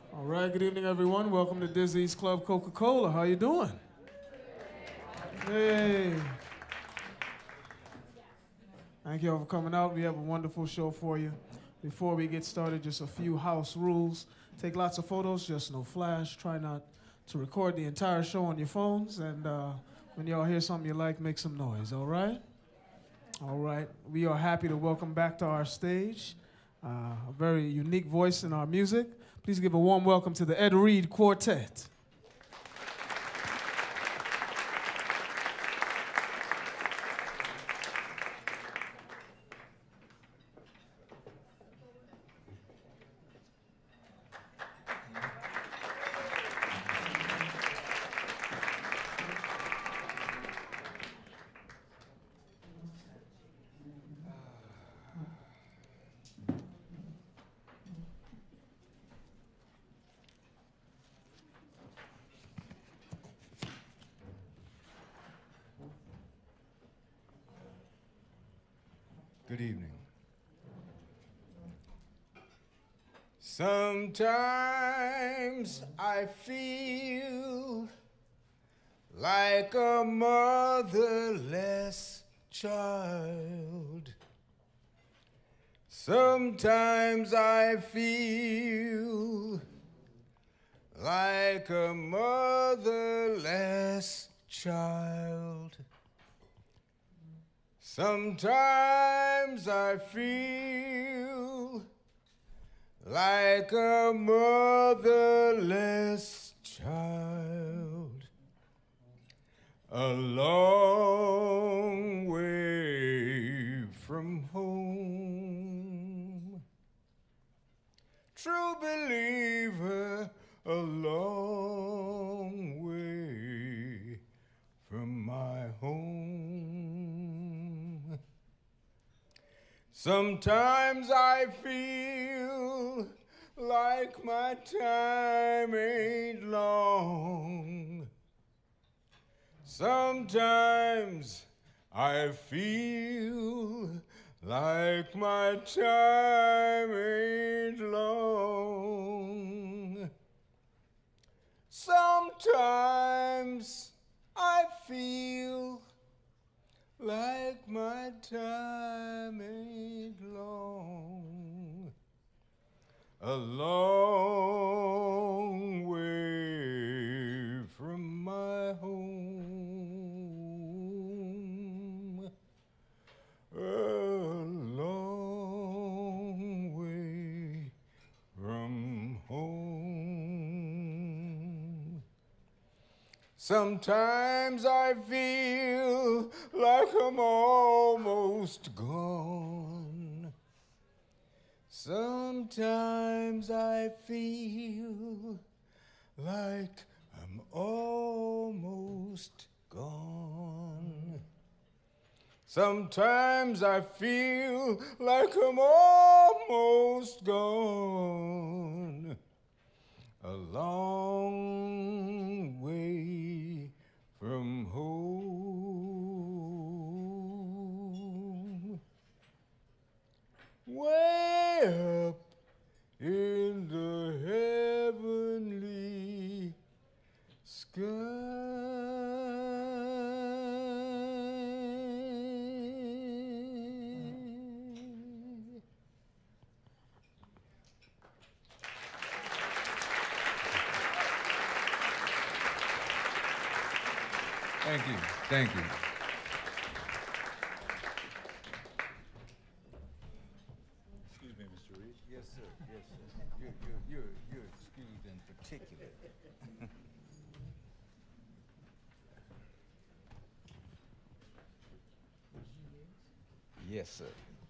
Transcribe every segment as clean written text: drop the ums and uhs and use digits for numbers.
All right, good evening, everyone. Welcome to Dizzy's Club Coca-Cola. How you doing? Hey. Thank you all for coming out. We have a wonderful show for you. Before we get started, just a few house rules. Take lots of photos, just no flash. Try not to record the entire show on your phones. And when y'all hear something you like, make some noise, all right? All right. We are happy to welcome back to our stage a very unique voice in our music. Please give a warm welcome to the Ed Reed Quartet. Good evening. Sometimes I feel like a motherless child. Sometimes I feel like a motherless child. Sometimes I feel like a motherless child, a long way from home. True believer, a long way from my home. Sometimes I feel like my time ain't long. Sometimes I feel like my time ain't long. Sometimes I feel like my time ain't long, a long way from my home, a long way from home. Sometimes I feel like I'm almost gone. Sometimes I feel like I'm almost gone. Sometimes I feel like I'm almost gone. A long way from home, way up in the heavenly sky. Thank you. Thank you. Excuse me, Mr. Reed. Yes, sir. Yes, sir. You're excused in particular. Yes, sir.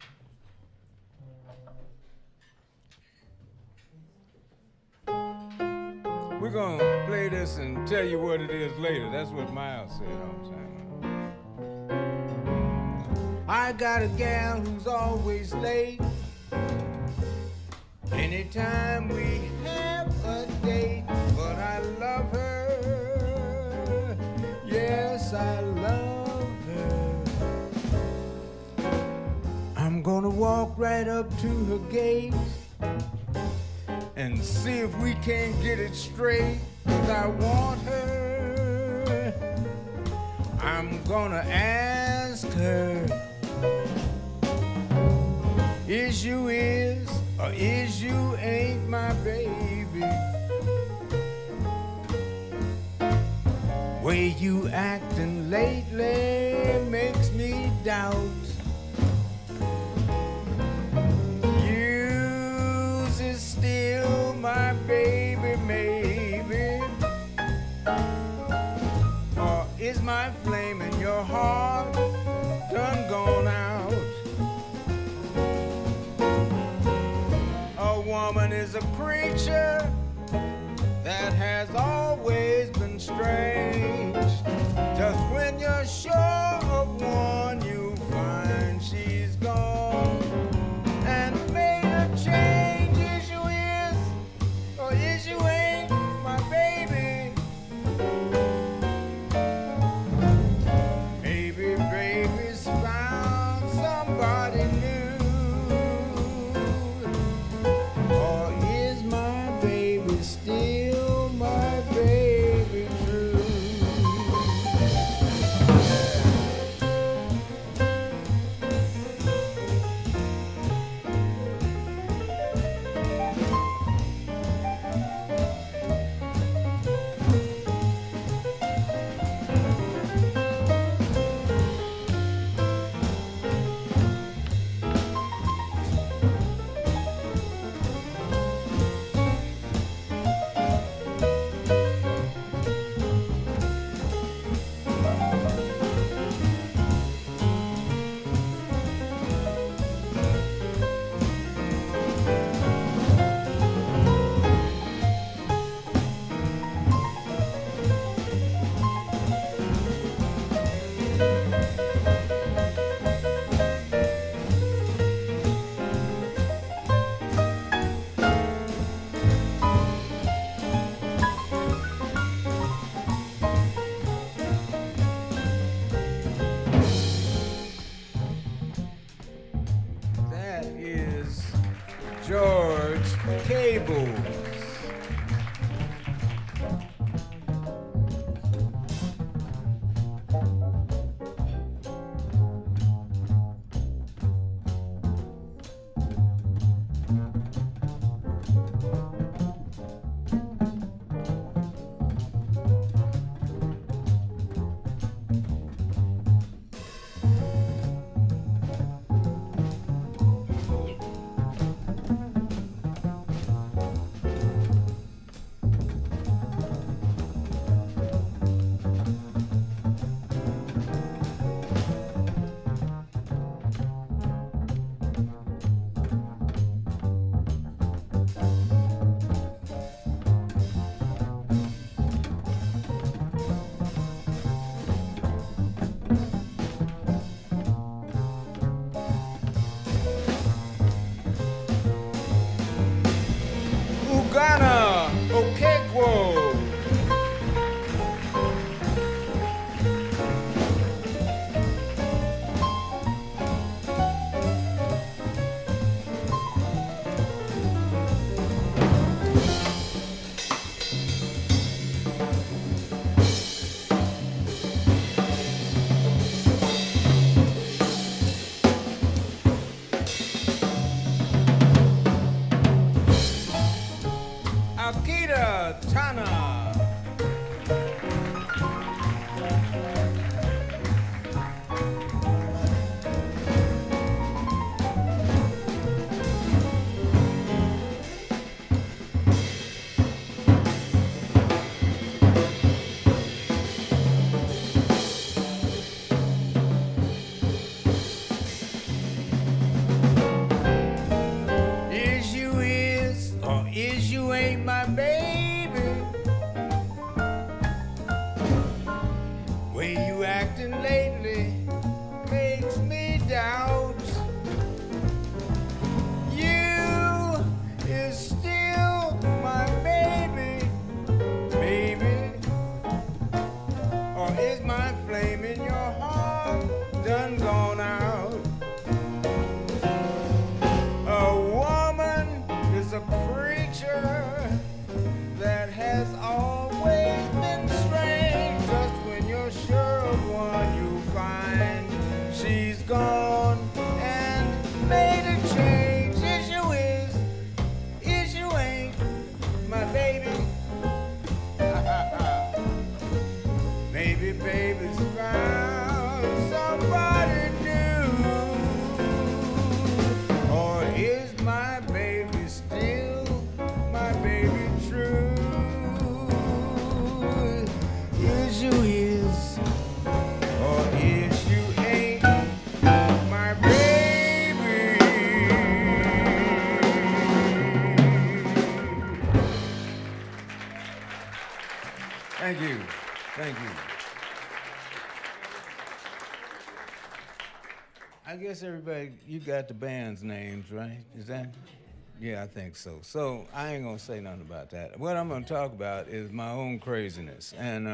We're gonna play this and tell you what it is later. That's what Miles said all the time. I got a gal who's always late. Anytime we have a date, but I love her. Yes, I love her. I'm gonna walk right up to her gate and see if we can't get it straight. 'Cause I want her. I'm gonna ask her, is you is or is you ain't my baby? Way you acting lately makes me doubt. Yours is still my baby, maybe. Or is my flame in your heart done gone out? A woman is a creature that has always been strange. Just when you're sure of one, you find she's gone and made a change. Is you is or is you ain't my baby? Maybe baby's found somebody new. Or is my baby still my baby true? That is George Cables. Ugonna Okegwo. Akira Tana. Is you is or is you ain't my baby? Way you acting lately makes me doubt. You is still my baby, baby. Or is my flame in your heart done gone out? A woman is a creature Thank you. Thank you. I guess everybody, you got the band's names, right? Is that? Yeah, I think so. So I ain't gonna say nothing about that. What I'm gonna talk about is my own craziness. And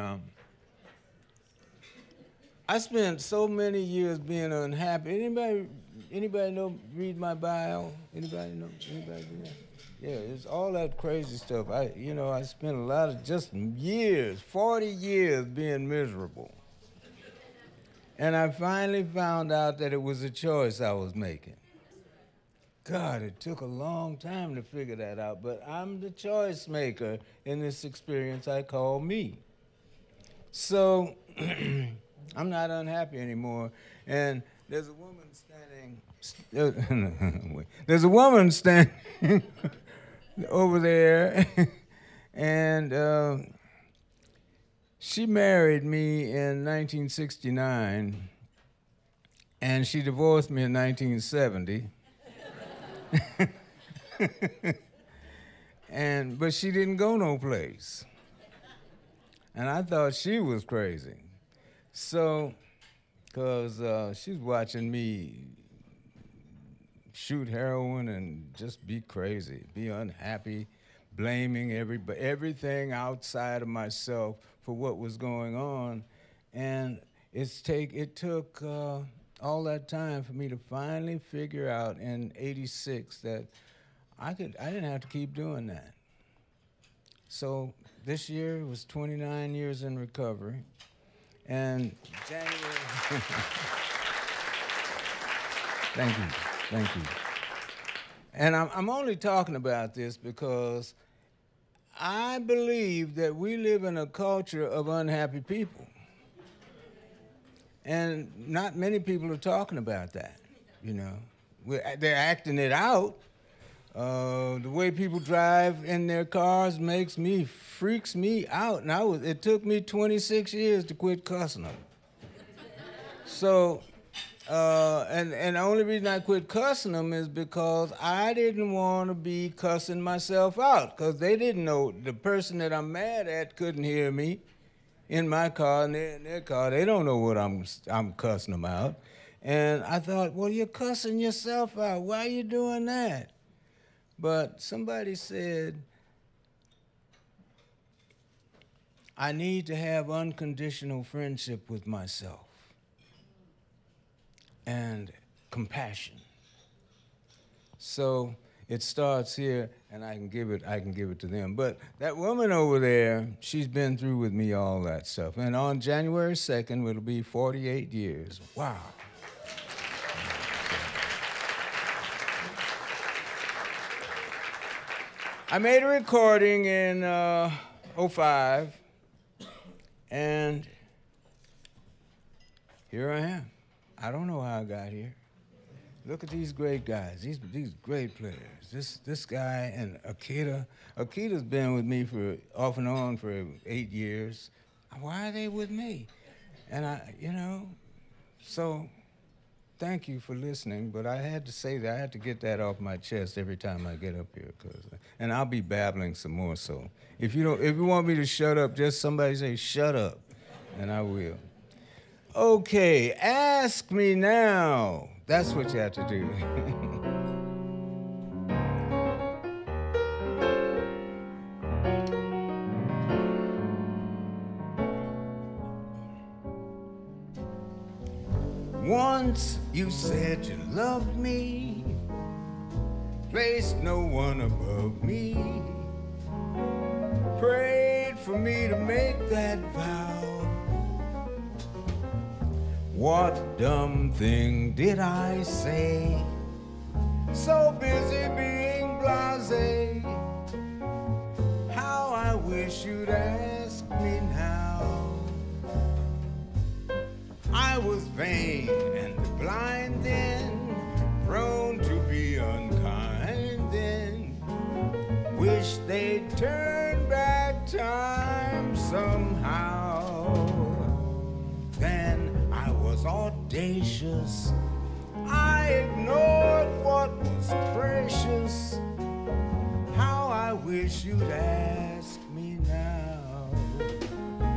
I spent so many years being unhappy. Anybody know, read my bio? Anybody know? Anybody do that? Yeah, it's all that crazy stuff. I spent a lot of just years, 40 years being miserable. And I finally found out that it was a choice I was making. God, it took a long time to figure that out, but I'm the choice maker in this experience I call me. So I'm not unhappy anymore. And there's a woman standing, there's a woman standing over there, and she married me in 1969, and she divorced me in 1970. But she didn't go no place. And I thought she was crazy. So, because she was watching me shoot heroin and just be crazy, be unhappy, blaming everything outside of myself for what was going on. And it took all that time for me to finally figure out in '86 that I didn't have to keep doing that. So this year was 29 years in recovery, and January. Thank you. And I'm only talking about this because I believe that we live in a culture of unhappy people. And not many people are talking about that, you know. They're acting it out. The way people drive in their cars freaks me out. And it took me 26 years to quit cussing them. So, and the only reason I quit cussing them is because I didn't want to be cussing myself out, because they didn't know, the person that I'm mad at couldn't hear me in my car and they're in their car. They don't know what I'm cussing them out. And I thought, well, you're cussing yourself out. Why are you doing that? But somebody said, I need to have unconditional friendship with myself and compassion. So it starts here, and I can give it to them. But that woman over there, she's been through with me all that stuff. And on January 2nd, it'll be 48 years. Wow. I made a recording in '05, and here I am. I don't know how I got here. Look at these great guys, these great players. This guy and Akira. Akira's been with me off and on for 8 years. Why are they with me? And so thank you for listening, but I had to say that. I had to get that off my chest every time I get up here, and I'll be babbling some more. So if you want me to shut up, just somebody say shut up, and I will. Okay, ask me now. That's what you have to do. Once you said you loved me, placed no one above me, prayed for me to make that vow. What dumb thing did I say? So busy being blasé. How I wish you'd ask me now. I was vain and blind then, prone to be unkind then. Wish they'd turn back time somehow. Then I was audacious. I ignored what was precious. How I wish you'd ask me now.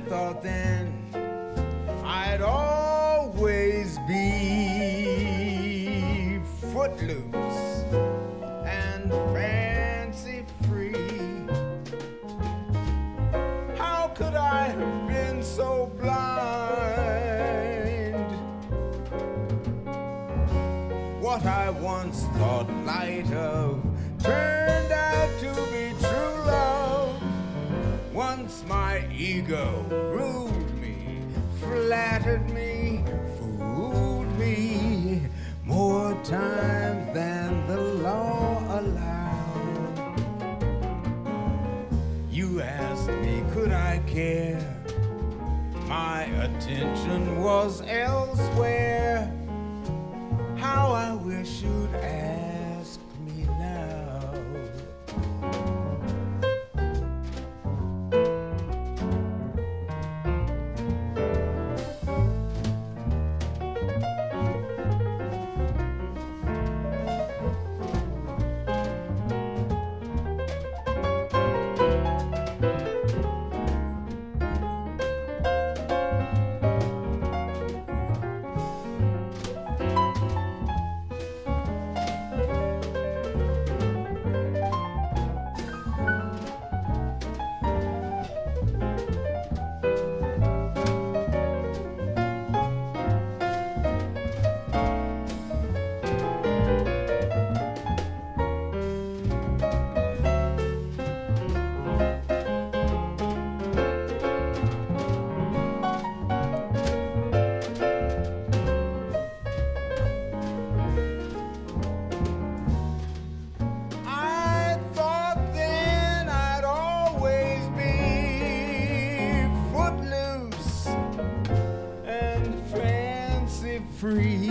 thought then I'd always be footloose and fancy free. How could I have been so blind? What I once thought light of turned out to be true love. Once my ego ruled me, flattered me, fooled me more times than the law allowed. You asked me, could I care? My attention was elsewhere. How I wish you'd ask me now. Free.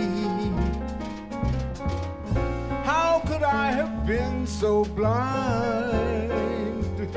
How could I have been so blind?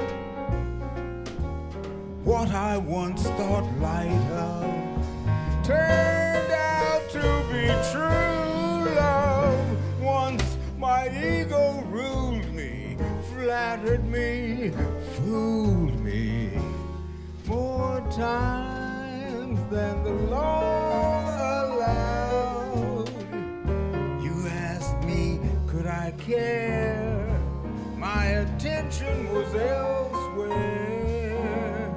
What I once thought light of turned out to be true love. Once my ego ruled me, flattered me, fooled me more times than the law allowed. You asked me, could I care? My attention was elsewhere.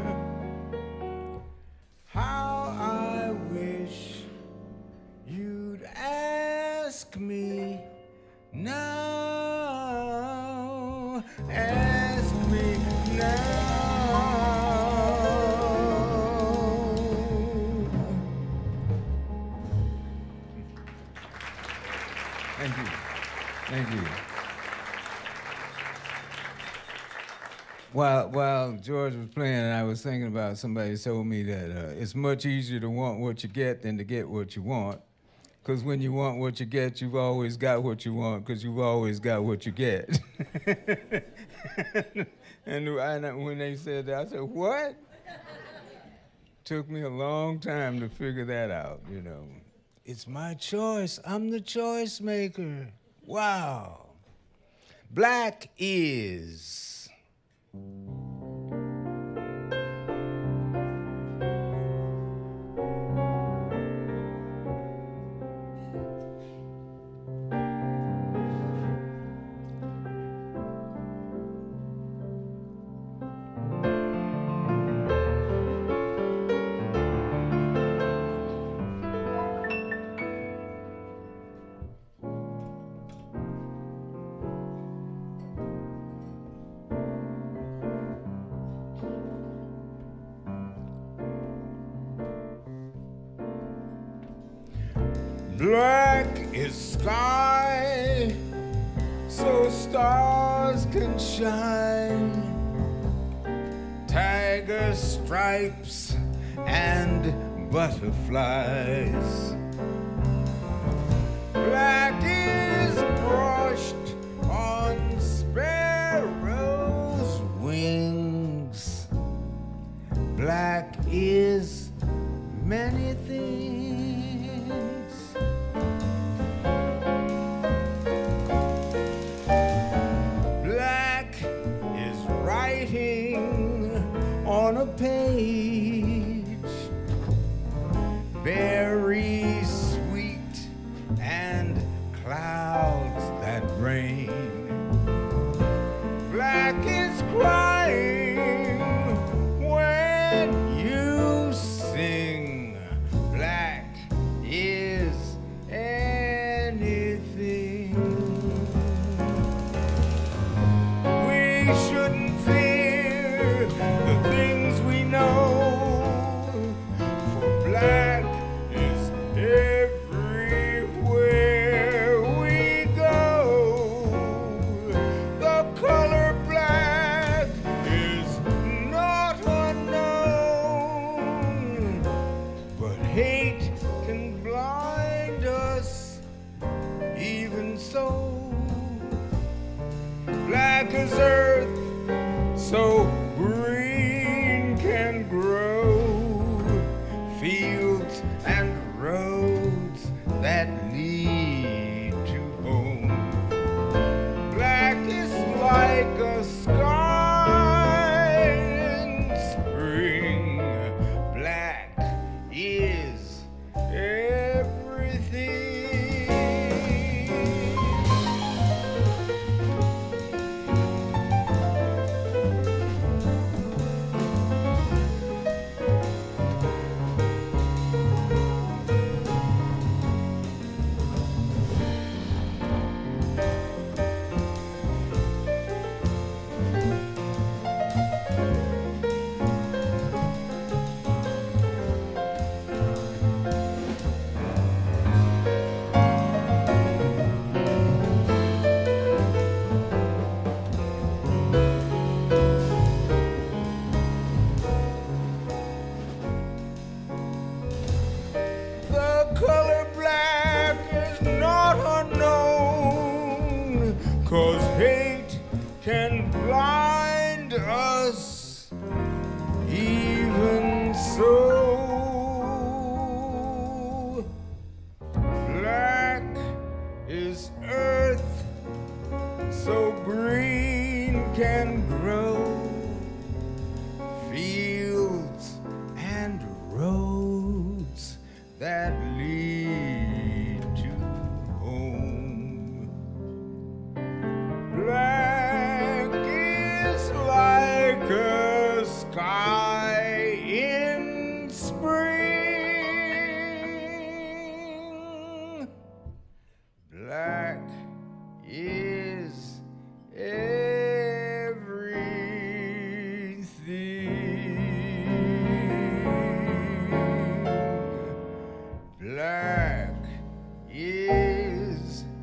How I wish you'd ask me now. Ask me now. Thank you. Thank you. While George was playing, I was thinking about somebody told me that it's much easier to want what you get than to get what you want. Because when you want what you get, you've always got what you want, because you've always got what you get. and when they said that, I said, what? Took me a long time to figure that out, you know. It's my choice. I'm the choice maker. Wow. Black is. Black is sky, so stars can shine. Tiger stripes and butterflies. Black is brushed on sparrows' wings. Black is many things. Black is writing on a page. shouldn't fear the things we know, for black is everywhere we go. The color black is not unknown, but hate can blind us even so. Black as earth, so green can grow, fields and roads that lead to home. Black is like a sky in spring. Black is everything. Color black is not unknown, 'cause hate can blind us even so. Black is earth, so green can grow, fields and roads that lead to home. Black is like a sky in spring. Black is everything. Black is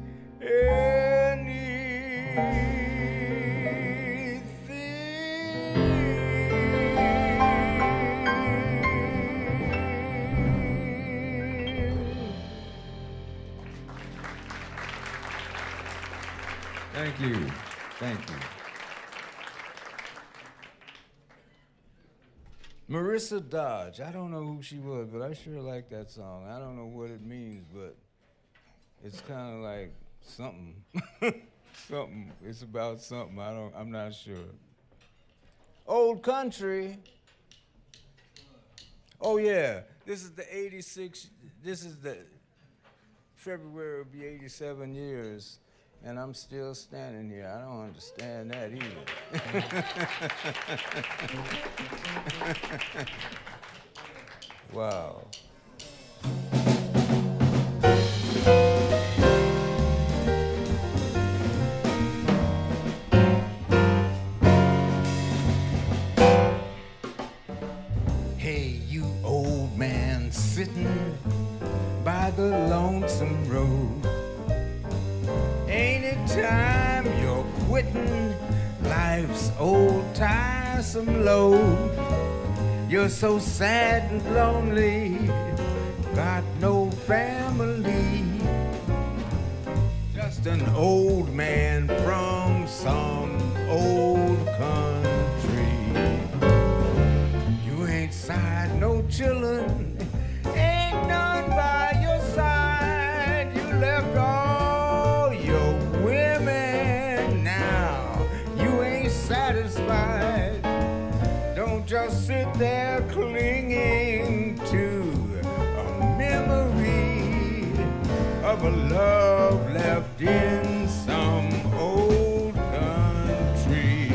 anything. Thank you. Thank you. Marissa Dodge, I don't know who she was, but I sure like that song. I don't know what it means, but it's kind of like something. Something. It's about something. I'm not sure. Old Country. Oh yeah, this is the 86, this is the February will be 87 years, and I'm still standing here. I don't understand that either. Wow. Hey, you old man sitting by the lonesome road. Ain't it time you're quitting life's old tiresome load? You're so sad and lonely, got no family, just an old man from some old country. You ain't sired no children, ain't none by your side. You left all your women, now you ain't satisfied. Don't just sit there clinging to a memory of a love left in some old country.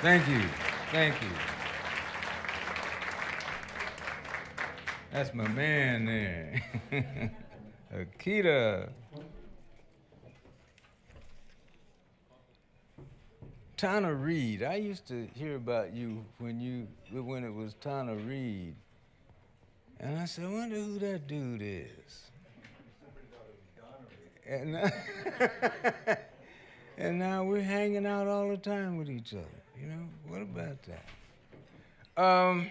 Thank you. Thank you. That's my man there. Akira. Tana Reid. I used to hear about you when it was Tana Reid. And I said, I wonder who that dude is. And now we're hanging out all the time with each other. You know, what about that?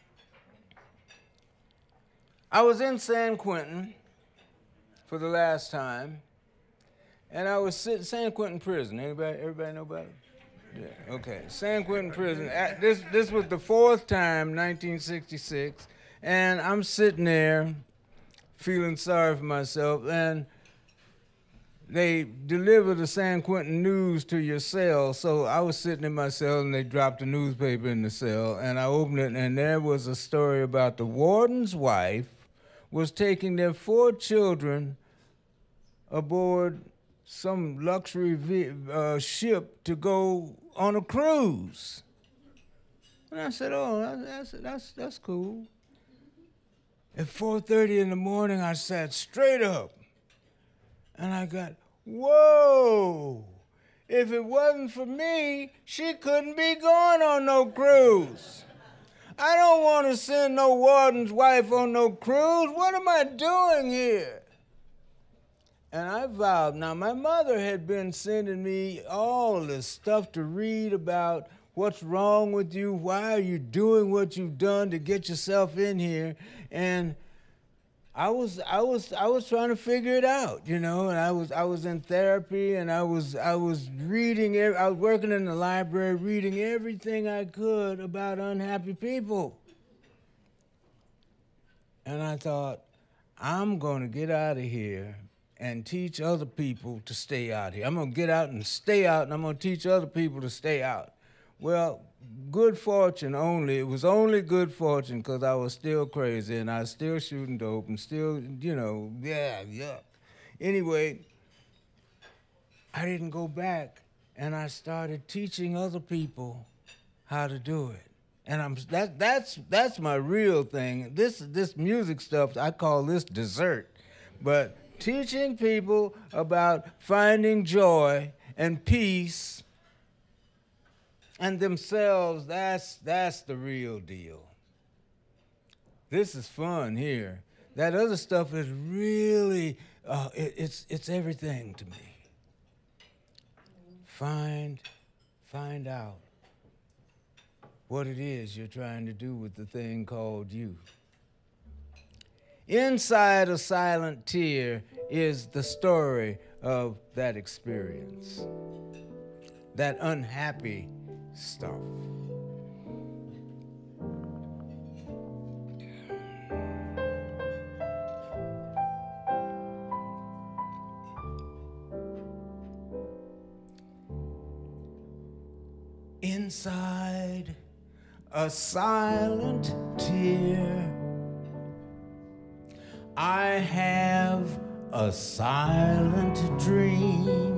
I was in San Quentin for the last time, and I was sitting San Quentin prison. Everybody know about it? Yeah, okay. San Quentin prison. This was the fourth time, 1966, and I'm sitting there feeling sorry for myself, and they deliver the San Quentin news to your cell. So I was sitting in my cell, and they dropped the newspaper in the cell, and I opened it, and there was a story about the warden's wife was taking their 4 children aboard some luxury ship to go on a cruise. And I said, oh, that's cool. At 4:30 in the morning, I sat straight up. And I got, whoa, if it wasn't for me, she couldn't be going on no cruise. I don't want to send no warden's wife on no cruise. What am I doing here? And I vowed. Now, my mother had been sending me all this stuff to read about what's wrong with you, why are you doing what you've done to get yourself in here, and I was trying to figure it out, you know, and I was in therapy, and I was reading. I was working in the library, reading everything I could about unhappy people. And I thought, I'm going to get out of here and teach other people to stay out here. I'm going to get out and stay out, and I'm going to teach other people to stay out. Well, good fortune only. It was only good fortune because I was still crazy and I was still shooting dope and still, you know, yuck. Anyway, I didn't go back, and I started teaching other people how to do it. And that's my real thing. This music stuff, I call this dessert. But teaching people about finding joy and peace and themselves, that's the real deal. This is fun here. That other stuff is really, it's everything to me. Find out what it is you're trying to do with the thing called you. Inside a silent tear is the story of that experience, that unhappy stuff. Inside a silent tear, I have a silent dream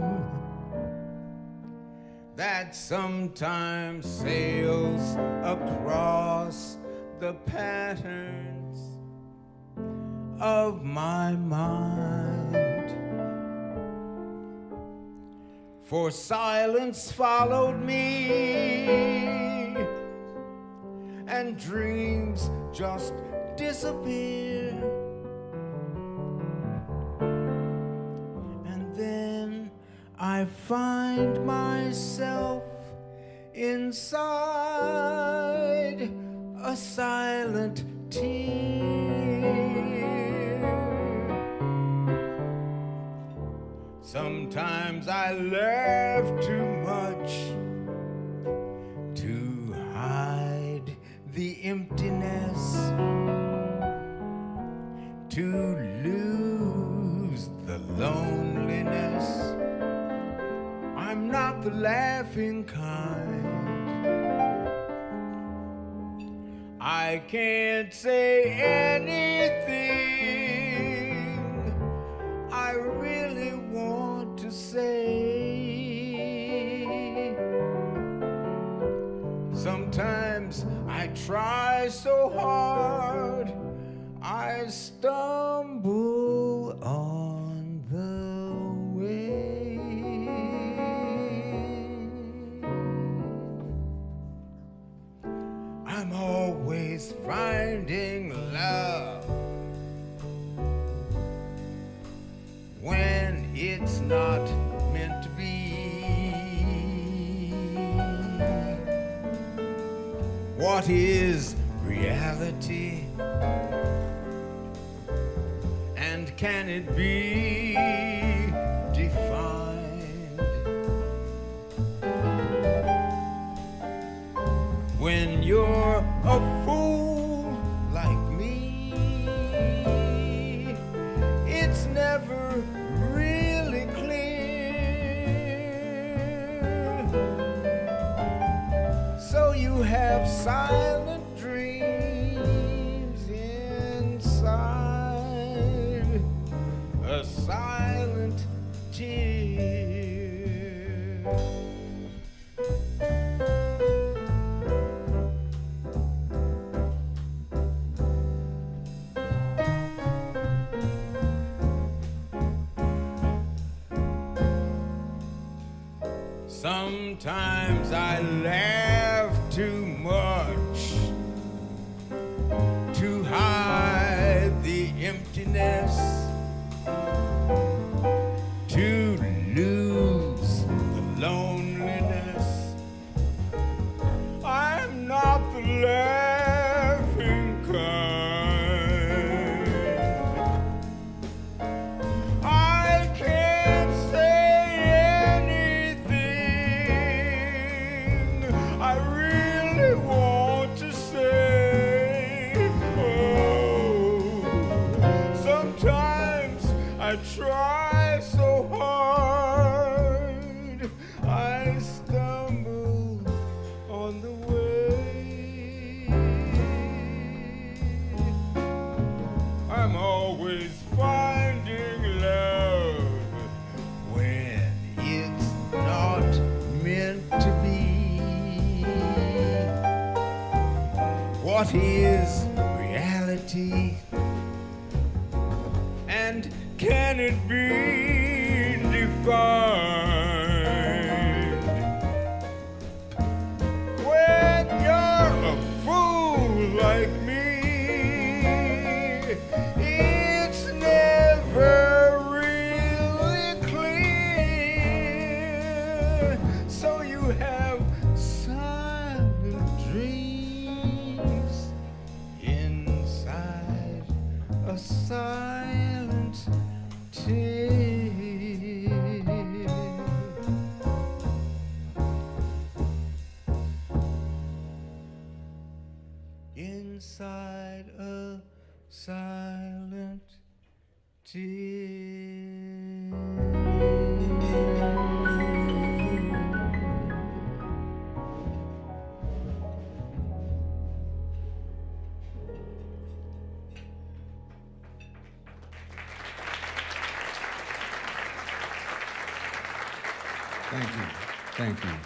that sometimes sails across the patterns of my mind. For silence followed me, and dreams just disappear. And then I find myself inside a silent tear. Sometimes I laugh too much to hide the emptiness, to lose the loneliness. I'm not the laughing kind. I can't say anything I really want to say. finding love when it's not meant to be. What is reality? And can it be defined? When you're a fool like me, it's never really clear. So you have silent dreams inside a silent tear. Sometimes I laugh too much to hide the emptiness, to lose the loneliness. I'm not the laughing kind. I can't say anything I really want to say. Oh, sometimes I try so hard, I stumble on the way. I'm always finding love when it's not meant to be. What is reality? And can it be defined? When you're a fool like me, it's never really clear. So you have silent dreams inside a silent tear. Inside a silent tear. Thank you. Thank you.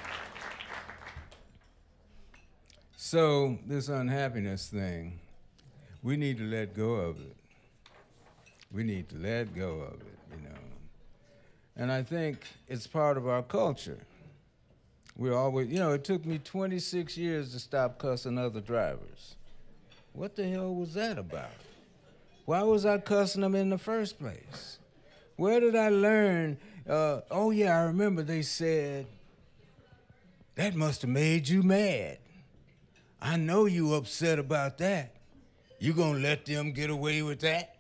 So, this unhappiness thing, we need to let go of it. We need to let go of it, you know. And I think it's part of our culture. We're always, you know, it took me 26 years to stop cussing other drivers. What the hell was that about? Why was I cussing them in the first place? Where did I learn? Oh yeah, I remember they said, that must have made you mad. I know you upset about that. You gonna let them get away with that?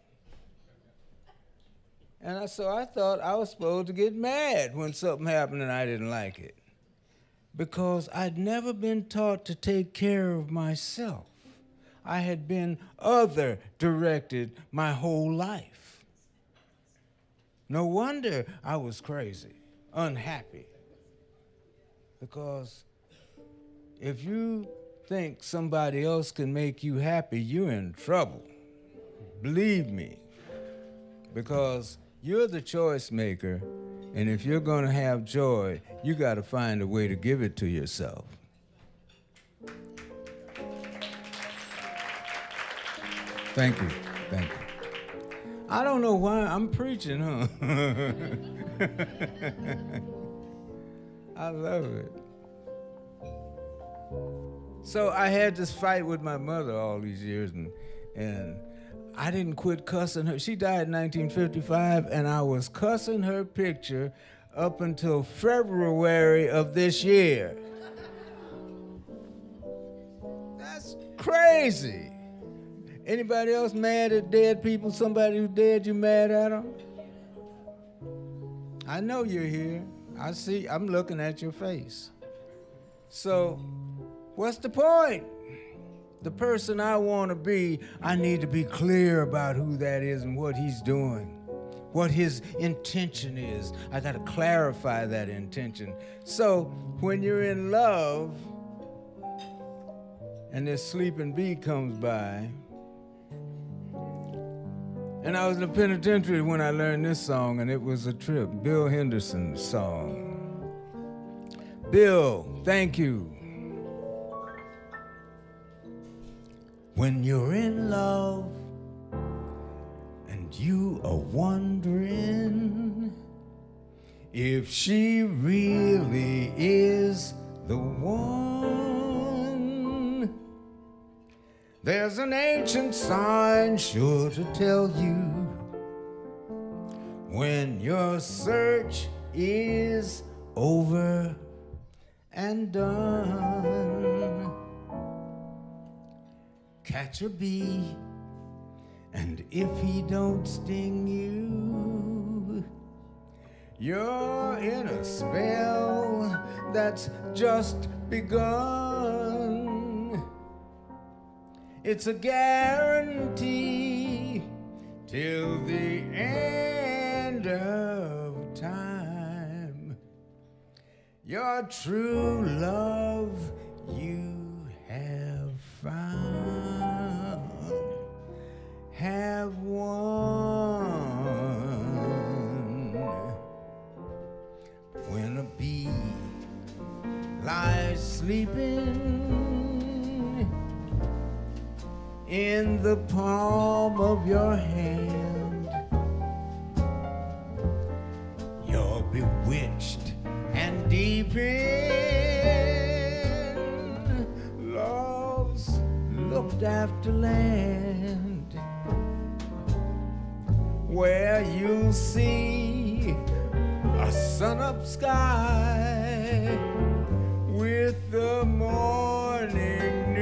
And so I thought I was supposed to get mad when something happened and I didn't like it. Because I'd never been taught to take care of myself. I had been other-directed my whole life. No wonder I was crazy, unhappy. Because if you think somebody else can make you happy, you're in trouble. Believe me. Because you're the choice maker, and if you're gonna have joy, you gotta find a way to give it to yourself. Thank you, thank you. I don't know why I'm preaching, huh? I love it. So I had this fight with my mother all these years, and I didn't quit cussing her. She died in 1955, and I was cussing her picture up until February of this year. That's crazy. Anybody else mad at dead people? Somebody who's dead, you mad at them? I know you're here. I see, I'm looking at your face. So, what's the point? The person I want to be, I need to be clear about who that is and what he's doing, what his intention is. I got to clarify that intention. So, when you're in love and this sleeping bee comes by, and I was in the penitentiary when I learned this song, and it was a trip, Bill Henderson's song. Bill, thank you. When you're in love and you are wondering if she really is the one, there's an ancient sign sure to tell you when your search is over and done. Catch a bee, and if he don't sting you, you're in a spell that's just begun. It's a guarantee till the end of time. Your true love you have found. Have won. When a bee lies sleeping in the palm of your hand, you're bewitched and deep in love's looked after land, where you'll see a sun-up sky with the morning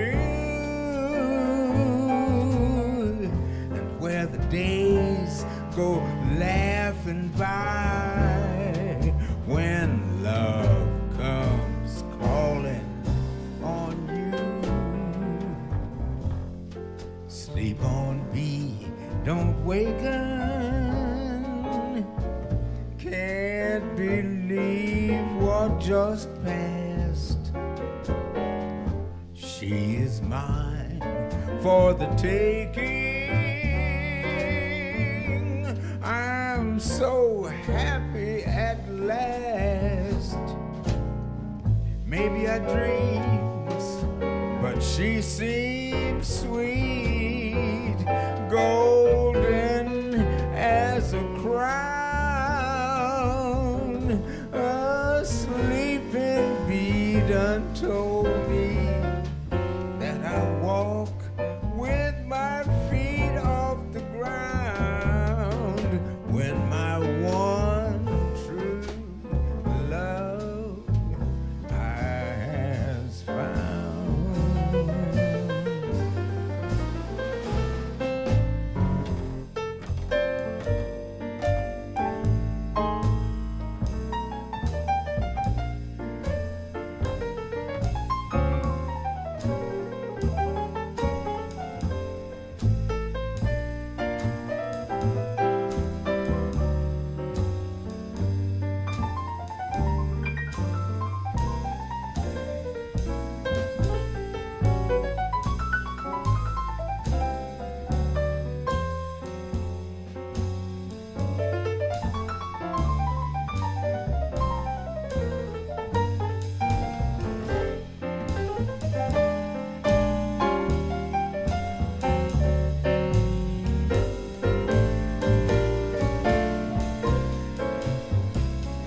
news, and where the days go laughing by when love comes calling on you. Sleep on, bee, don't waken. Can't believe what just passed. She is mine for the taking. I'm so happy at last. Maybe I dreams, but she seems sweet, golden as a crown. A sleeping bee done told me that I walk with my feet off the ground when my one true love I has found.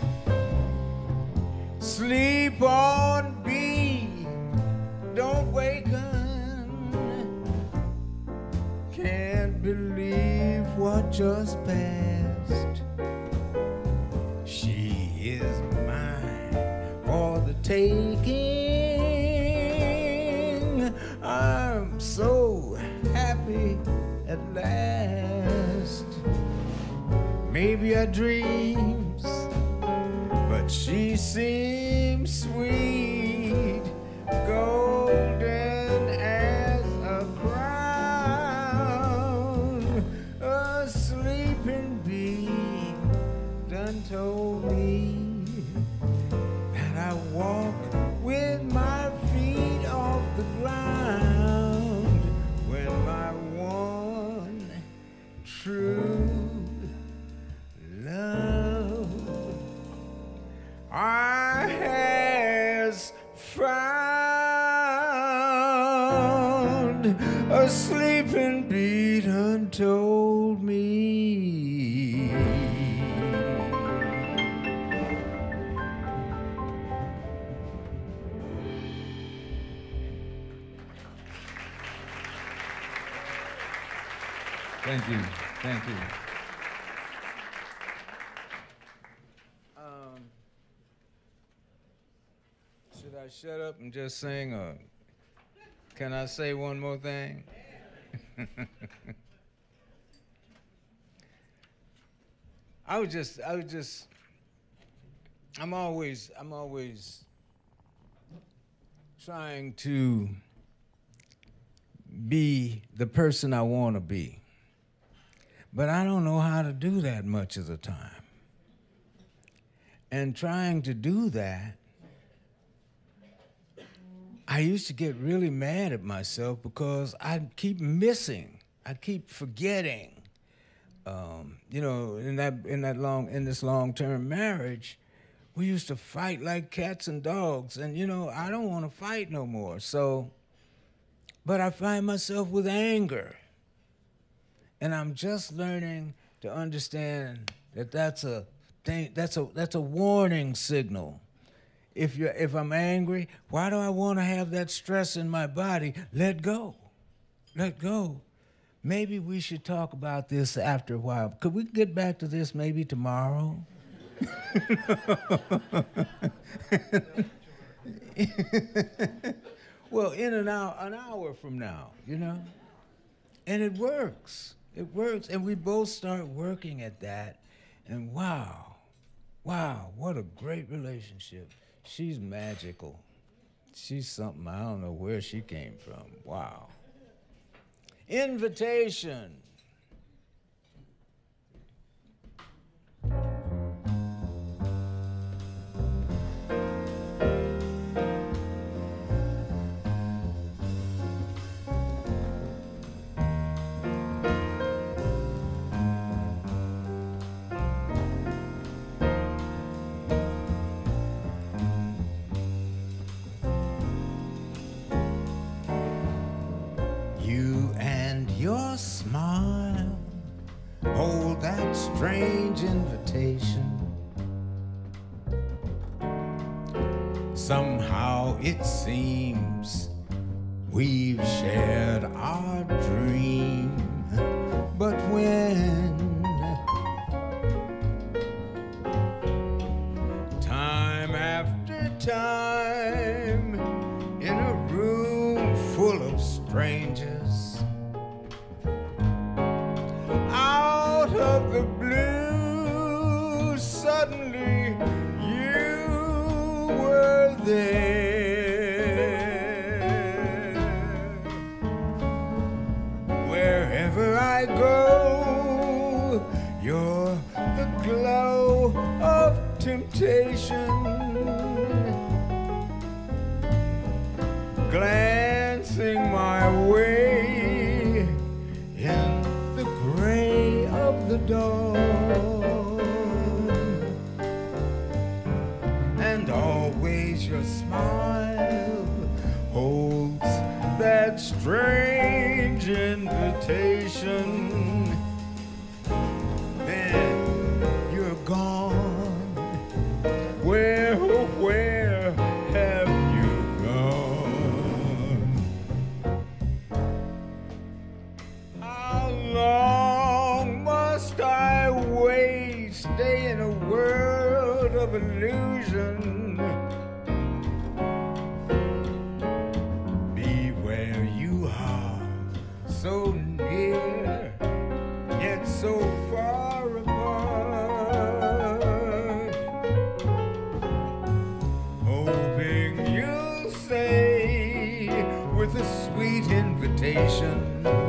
Sleep on, bee, don't wake just passed. She is mine for the taking. I'm so happy at last. Maybe I dreams, but she seems sweet, golden as a crown. A sleeping bee done told me that I walk with my feet off the ground when my one true love I has found. A sleeping bee done told me. Thank you. Thank you. Should I shut up and just sing, or can I say one more thing? I'm always trying to be the person I want to be. But I don't know how to do that much of the time. And trying to do that, I used to get really mad at myself because I'd keep missing. I'd keep forgetting. You know, in this long-term marriage, we used to fight like cats and dogs. And, you know, I don't want to fight no more. So, but I find myself with anger. And I'm just learning to understand that that's a thing, that's a warning signal. If I'm angry, why do I want to have that stress in my body? Let go. Let go. Maybe we should talk about this after a while. Could we get back to this maybe tomorrow? Well, in an hour from now, you know? And it works. It works. And we both start working at that. And wow, what a great relationship. She's magical. She's something, I don't know where she came from. Wow. Invitation. Your smile, hold that strange invitation. Somehow it seems we've shared our dream, but when time after time in a room full of strangers, of the blue, suddenly you were there. Wherever I go, you're the glow of temptation, glancing my way in the gray of the dawn, and always your smile holds that strange invitation. Then you're gone. Where have you gone? How long must in a world of illusion. Be where you are, so near, yet so far apart. Hoping you'll say with a sweet invitation,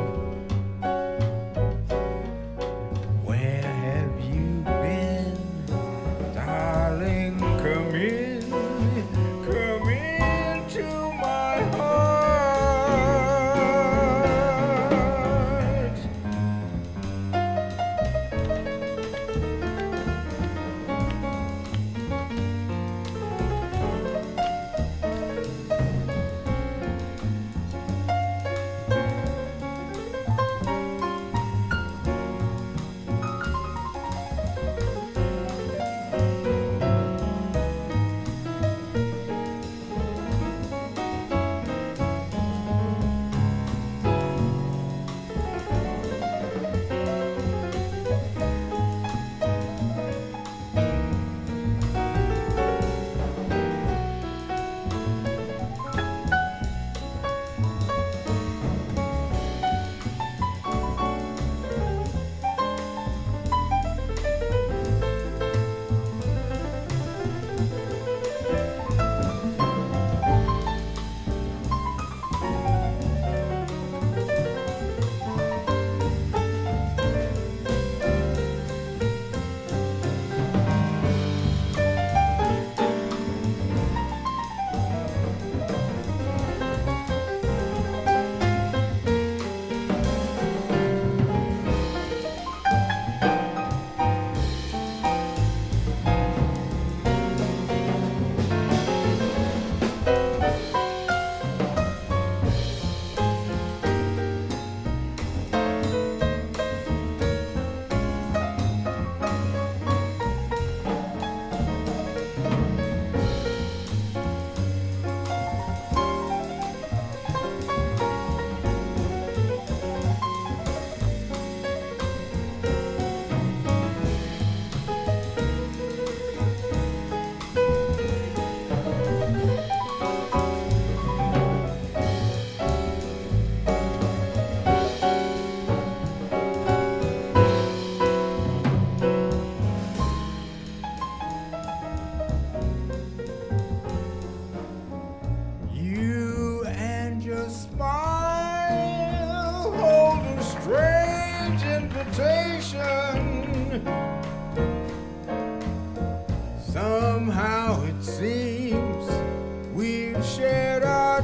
somehow it seems we've shared our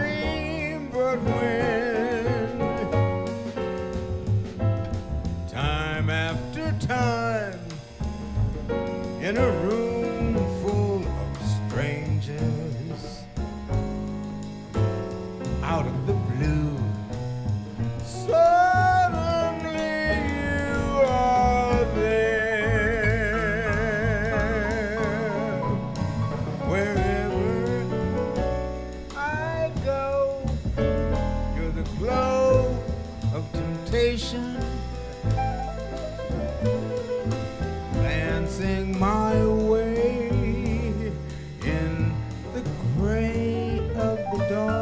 dream, but when time after time in a room full of strangers, out of the blue, glancing my way in the gray of the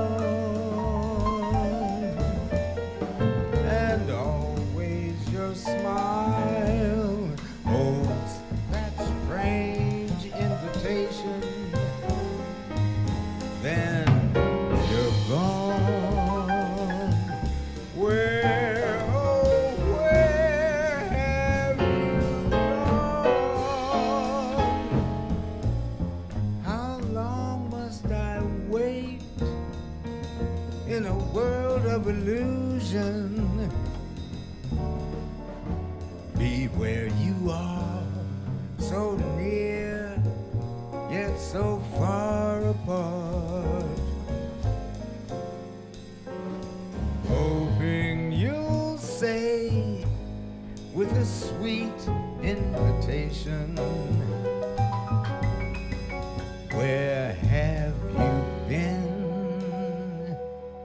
dawn, and always your smile holds that strange invitation. Then you're gone. Where, oh, where have you gone? How long must I wait in a world of illusion? Be where you are, so near, yet so far apart. Hoping you'll say with a sweet invitation, where have you been?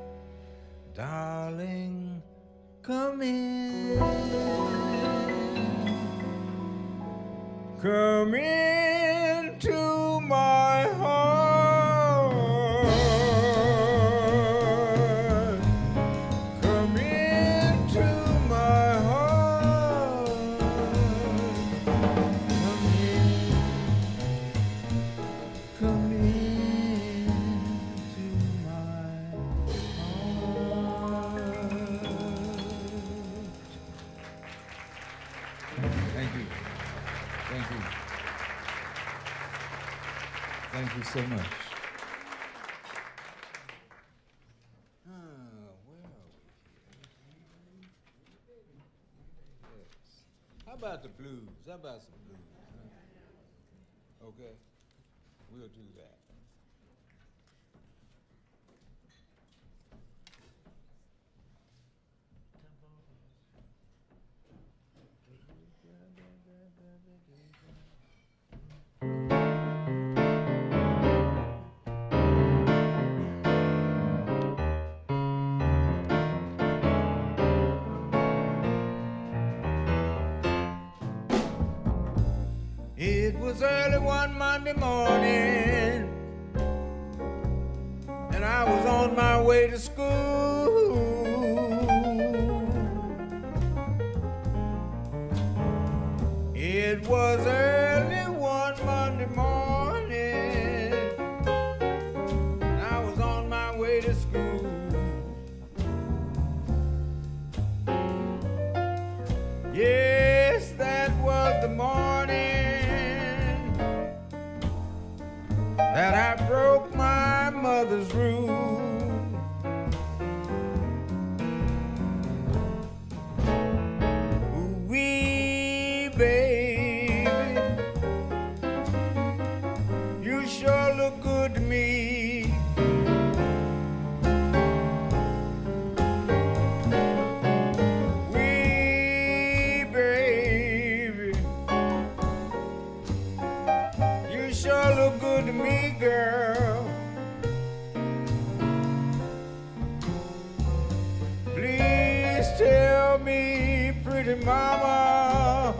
Darling, come in. Come Come into my heart. Come into my heart. Come in. Come into my heart. Thank you. Thank you. Thank you so much. Where are we here? Yes. How about the blues? How about some blues? Huh? Okay. We'll do that. It was early one Monday morning, and I was on my way to school. It was early one Monday morning, and I was on my way to school. Yes, that was the morning that I broke my mother's rule. Ooh-wee, baby, you sure look good to me. Wee, baby, you sure look good to me, girl. Please tell me, pretty mama,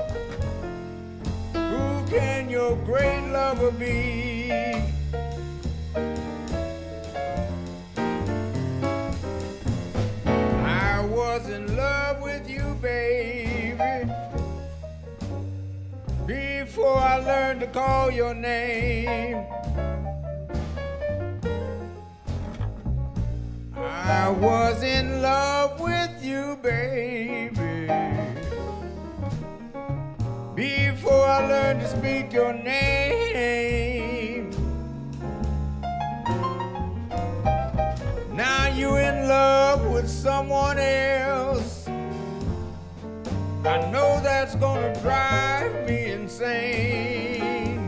who can your great lover be? I was in love with you, baby, before I learned to call your name. I was in love with you, baby, before I learned to speak your name. Now you in love with someone else. I know that's gonna drive me insane.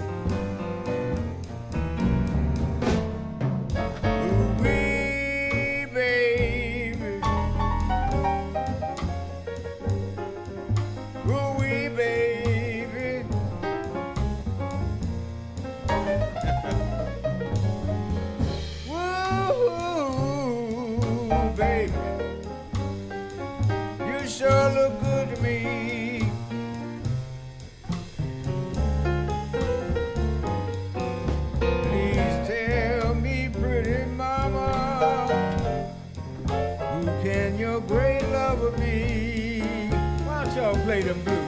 Ooh-wee, baby. Ooh-wee, baby. Woo, baby. You sure look good to me. Please tell me, pretty mama, who can your great lover be? Why don't y'all play them blues?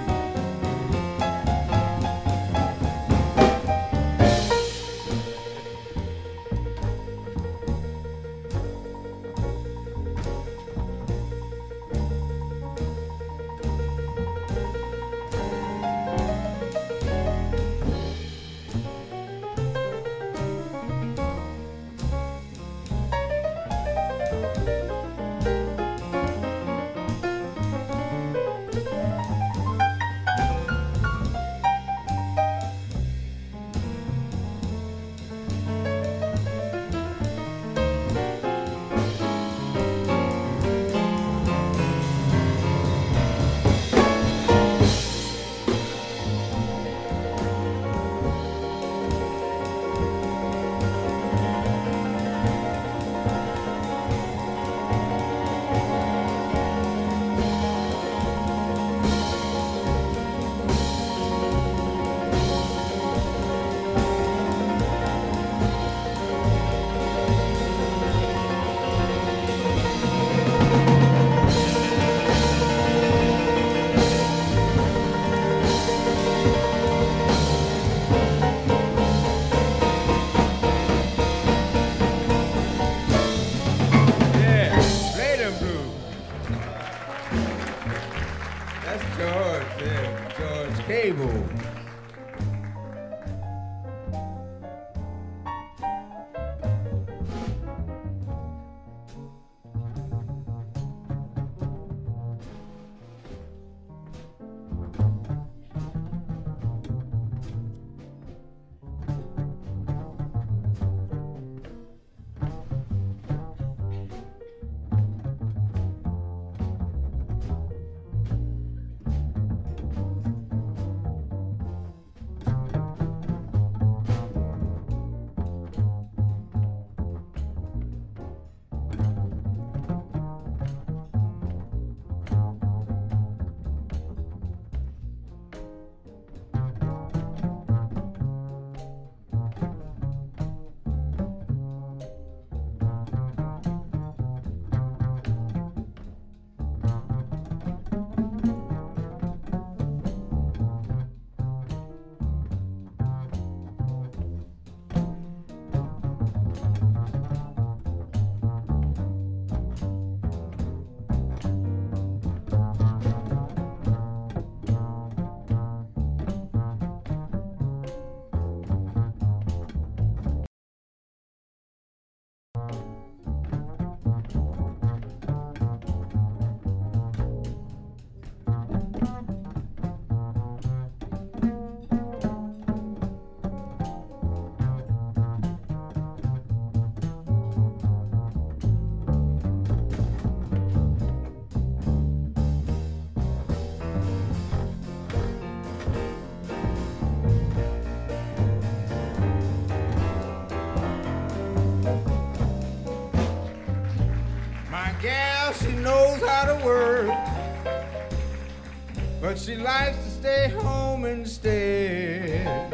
but she likes to stay home instead.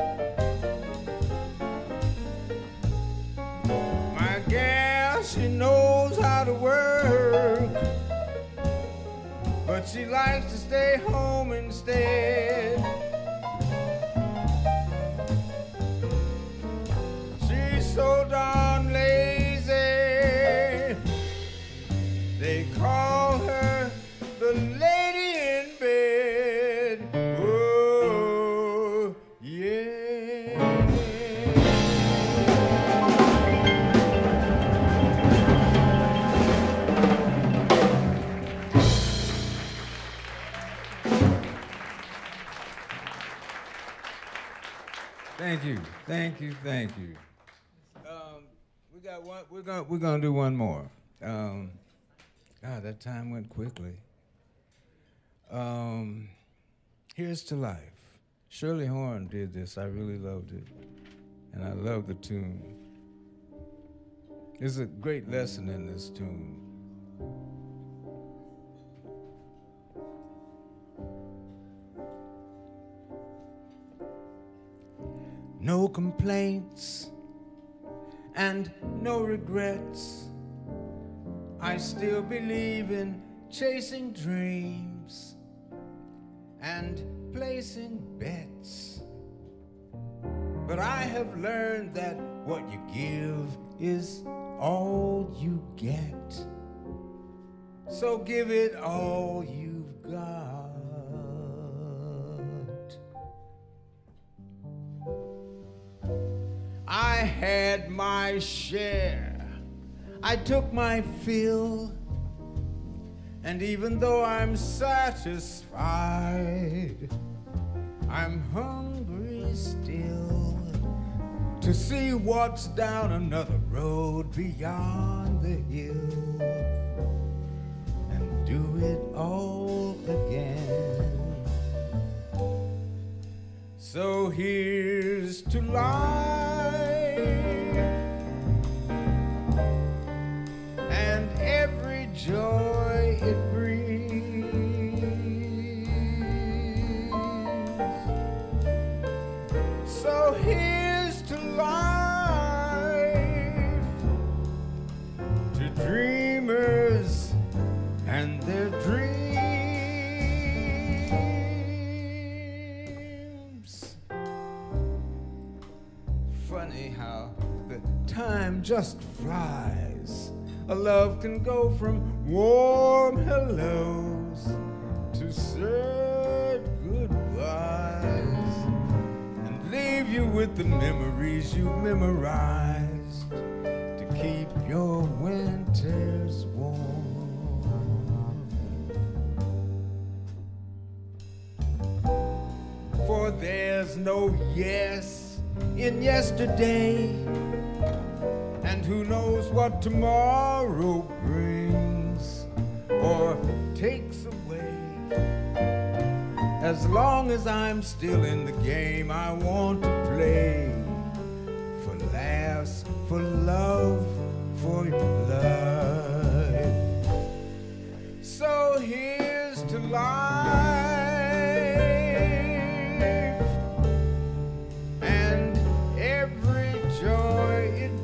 My gal, she knows how to work, but she likes to stay home instead. She's so darn lazy, they call her the lady in bed. Oh, yeah. Thank you, thank you, thank you. We got one. We're gonna do one more. God, that time went quickly. Here's to Life. Shirley Horn did this. I really loved it, and I love the tune. There's a great lesson in this tune. No complaints and no regrets. I still believe in chasing dreams and placing bets. But I have learned that what you give is all you get. So give it all you've got. I had my share, I took my fill, and even though I'm satisfied, I'm hungry still to see what's down another road beyond the hill and do it all again. So here's to life and every joy it brings. So here's to life, to dreamers and their dreams. Funny how the time just flies. A love can go from warm hellos to sad goodbyes and leave you with the memories you memorized to keep your winters warm. For there's no yes in yesterday, and who knows what tomorrow brings or takes away. As long as I'm still in the game, I want to play for laughs, for love, for life. So here's to life and every joy it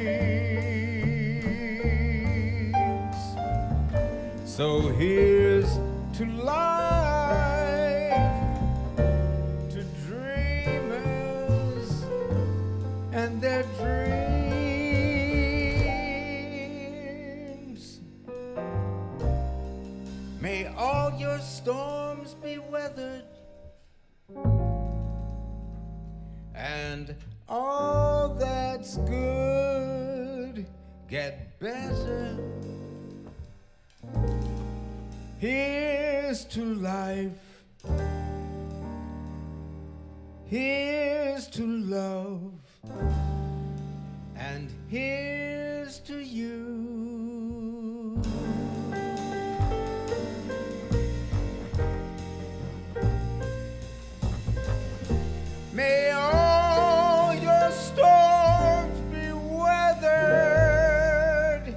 brings. So here's to life, to dreamers and their dreams. May all your storms be weathered and all that's good get better. Here's to life, here's to love, and here's to you. May all your storms be weathered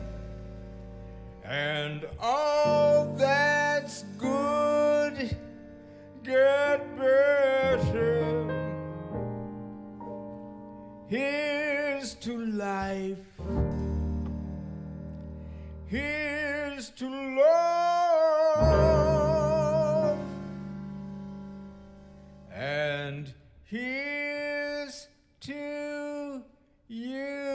and all that's good get Here's to life. Here's to love. And here's to you.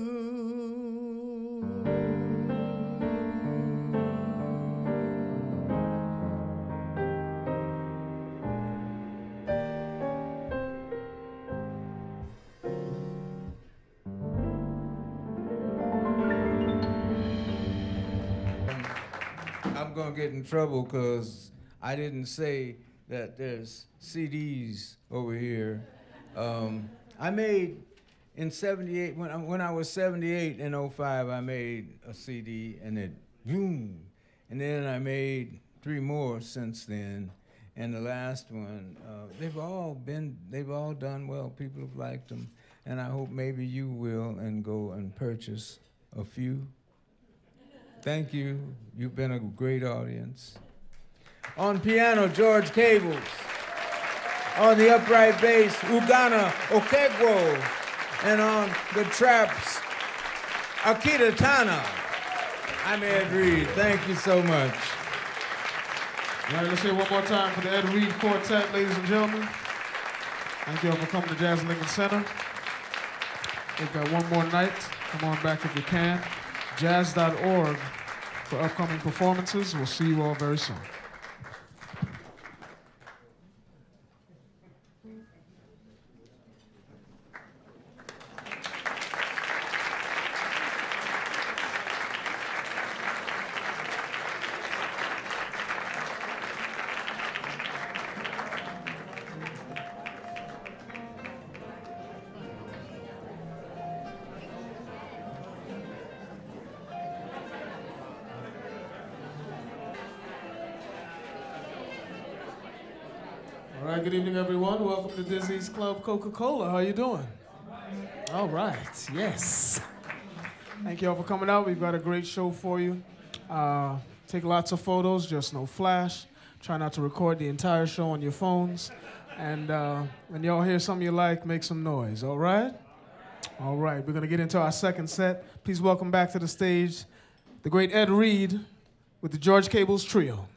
I'm gonna get in trouble because I didn't say that there's CDs over here. I made in '78 when I was 78 in '05. I made a CD and it boom, and then I made 3 more since then. And the last one, they've all done well. People have liked them, and I hope maybe you will and go and purchase a few. Thank you. You've been a great audience. On piano, George Cables. On the upright bass, Ugonna Okegwo. And on the traps, Akira Tana. I'm Ed Reed. Thank you so much. All right, let's hear one more time for the Ed Reed Quartet, ladies and gentlemen. Thank you all for coming to Jazz Lincoln Center. We've got one more night. Come on back if you can. Jazz.org for upcoming performances. We'll see you all very soon. All right, good evening, everyone. Welcome to Disney's Club Coca-Cola. How you doing? All right, yes. Thank you all for coming out. We've got a great show for you. Take lots of photos, just no flash. Try not to record the entire show on your phones. And when y'all hear something you like, make some noise, all right? All right, we're gonna get into our second set. Please welcome back to the stage the great Ed Reed with the George Cables Trio.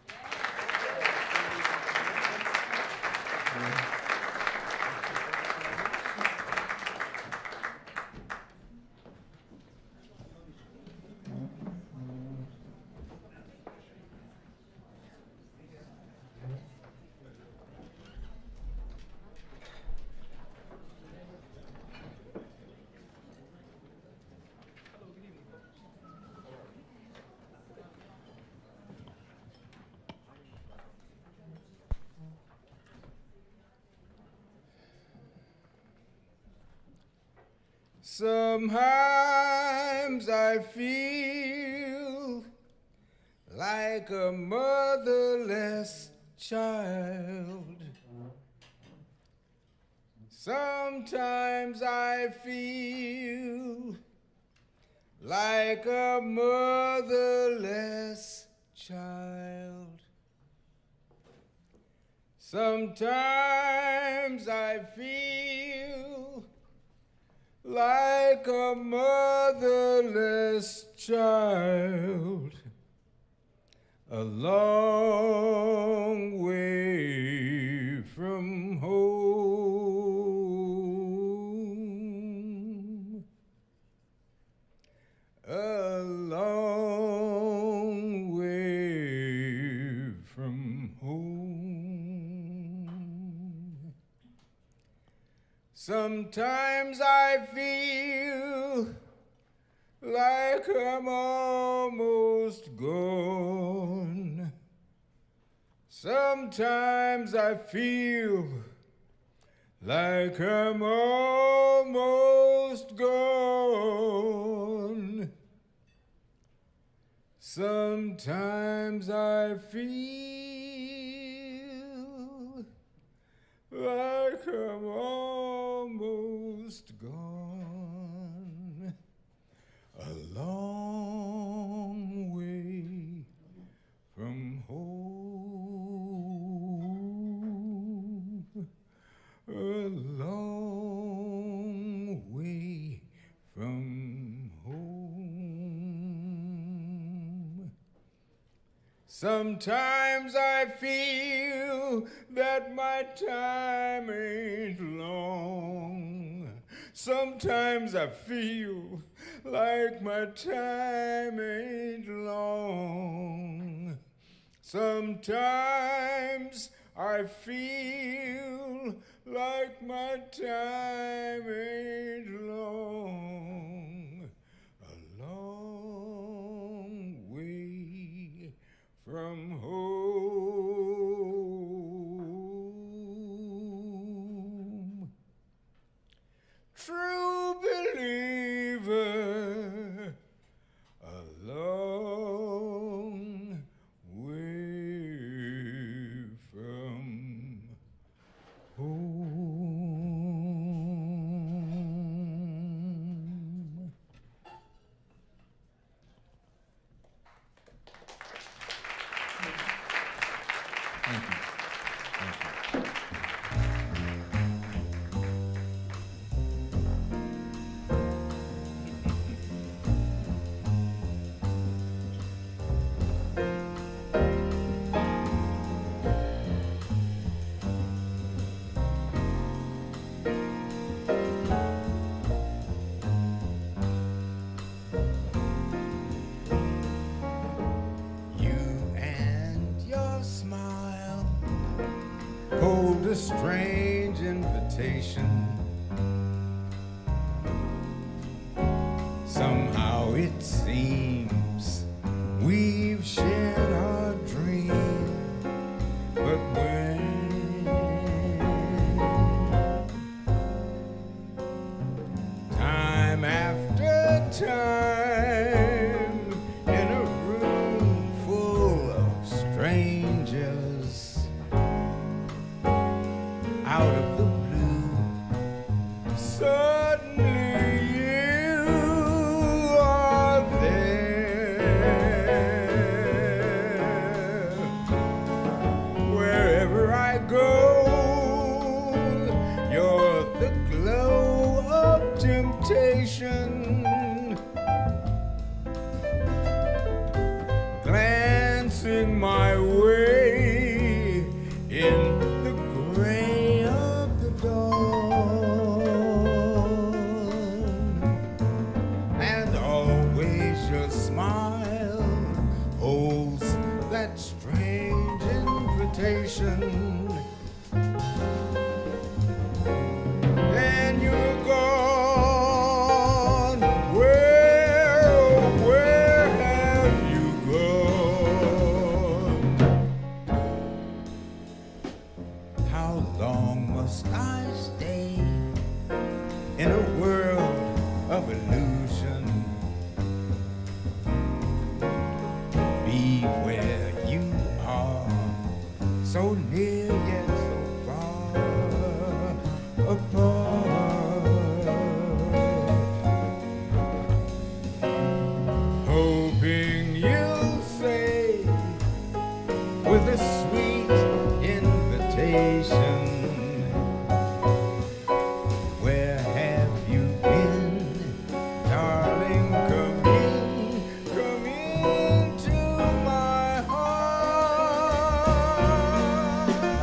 Sometimes I feel like a motherless child. Sometimes I feel like a motherless child. Sometimes I feel like a motherless child, a long way from home, a long way from home. Sometimes I feel like I'm almost gone. Sometimes I feel like I'm almost gone. Sometimes I feel like I'm almost gone. A long way from home. A long Sometimes I feel that my time ain't long. Sometimes I feel like my time ain't long. Sometimes I feel like my time ain't long. A long way from home. True believer, a long way from home. Thank you. Thank you. Hold a strange invitation. Somehow it seems we've shared our dream, but when time after time in a room full of strangers, out of the blue, suddenly you are there. Wherever I go, you're the glow of temptation, glancing my way in the gray of the dawn, and always your smile holds that strange invitation. Then you're gone. Where, oh, where have you gone? How long must I stay in a world of illusion? Be where you are, so near yet so far apart. Hoping you'll say with a sweet invitation, where have you been, darling? Come into my heart.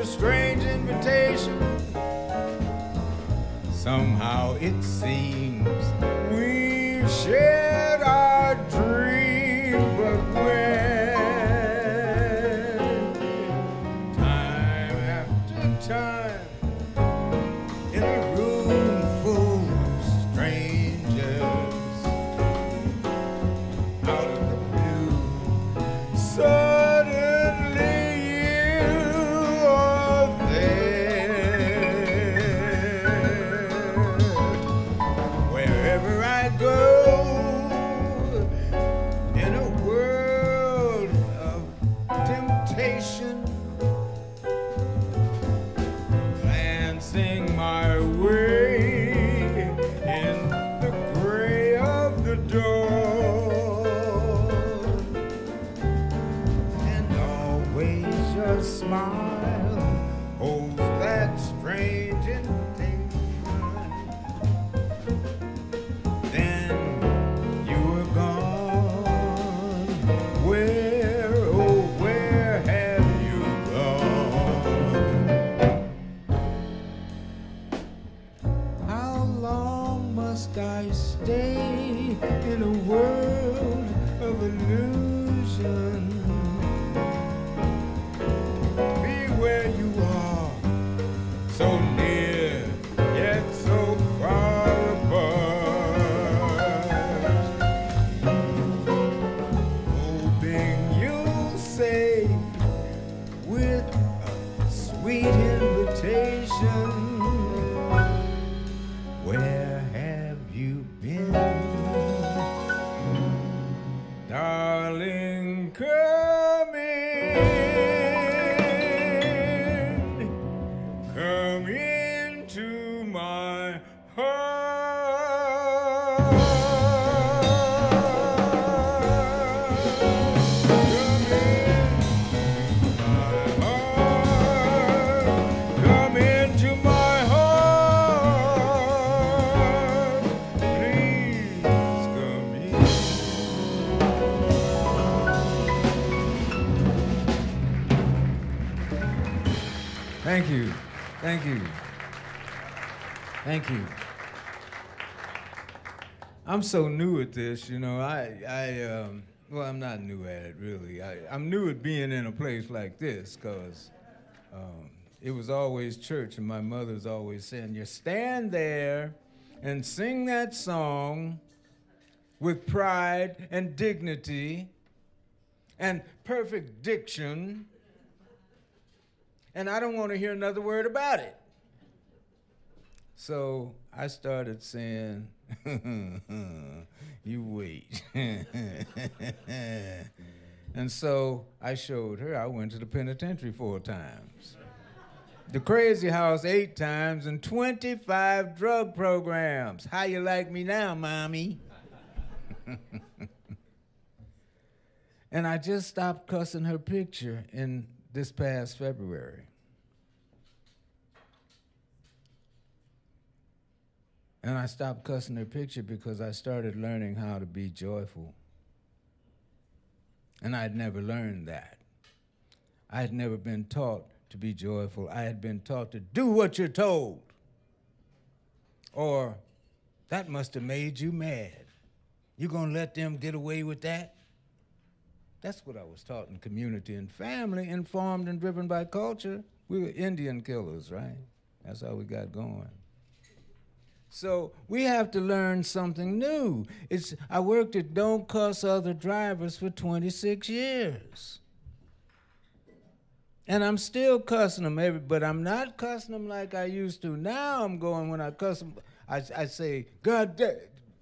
strange invitation. Somehow it seems we've shared our dream, but when time after time in a room full of strangers, out of the blue, suddenly you are there. Wherever I go, in a world of temptation, glancing my way in the gray of the dawn, and always your smile holds that strange invitation. Then you were gone. Where, oh, where have you gone? How long must I stay in a world of illusion? Be where you are, so near, yet so far apart. Hoping you'll say with a sweet invitation, where have you been? Darling, come in. Come into my heart. Come into my heart. Please come in. Thank you. Thank you. Thank you. I'm so new at this, you know. Well, I'm not new at it, really. I'm new at being in a place like this, because it was always church, and my mother's always saying, you stand there and sing that song with pride and dignity and perfect diction, and I don't want to hear another word about it. So I started saying, you wait. And so I showed her. I went to the penitentiary 4 times, the crazy house 8 times, and 25 drug programs. How you like me now, mommy? And I just stopped cussing her picture in this past February. And I stopped cussing her picture because I started learning how to be joyful. And I'd never learned that. I had never been taught to be joyful. I had been taught to do what you're told. Or, that must have made you mad. You gonna let them get away with that? That's what I was taught in community and family, informed and driven by culture. We were Indian killers, right? That's how we got going. So we have to learn something new. I worked at Don't Cuss Other Drivers for 26 years. And I'm still cussing them, but I'm not cussing them like I used to. Now I'm going, when I cuss them, I say, God damn.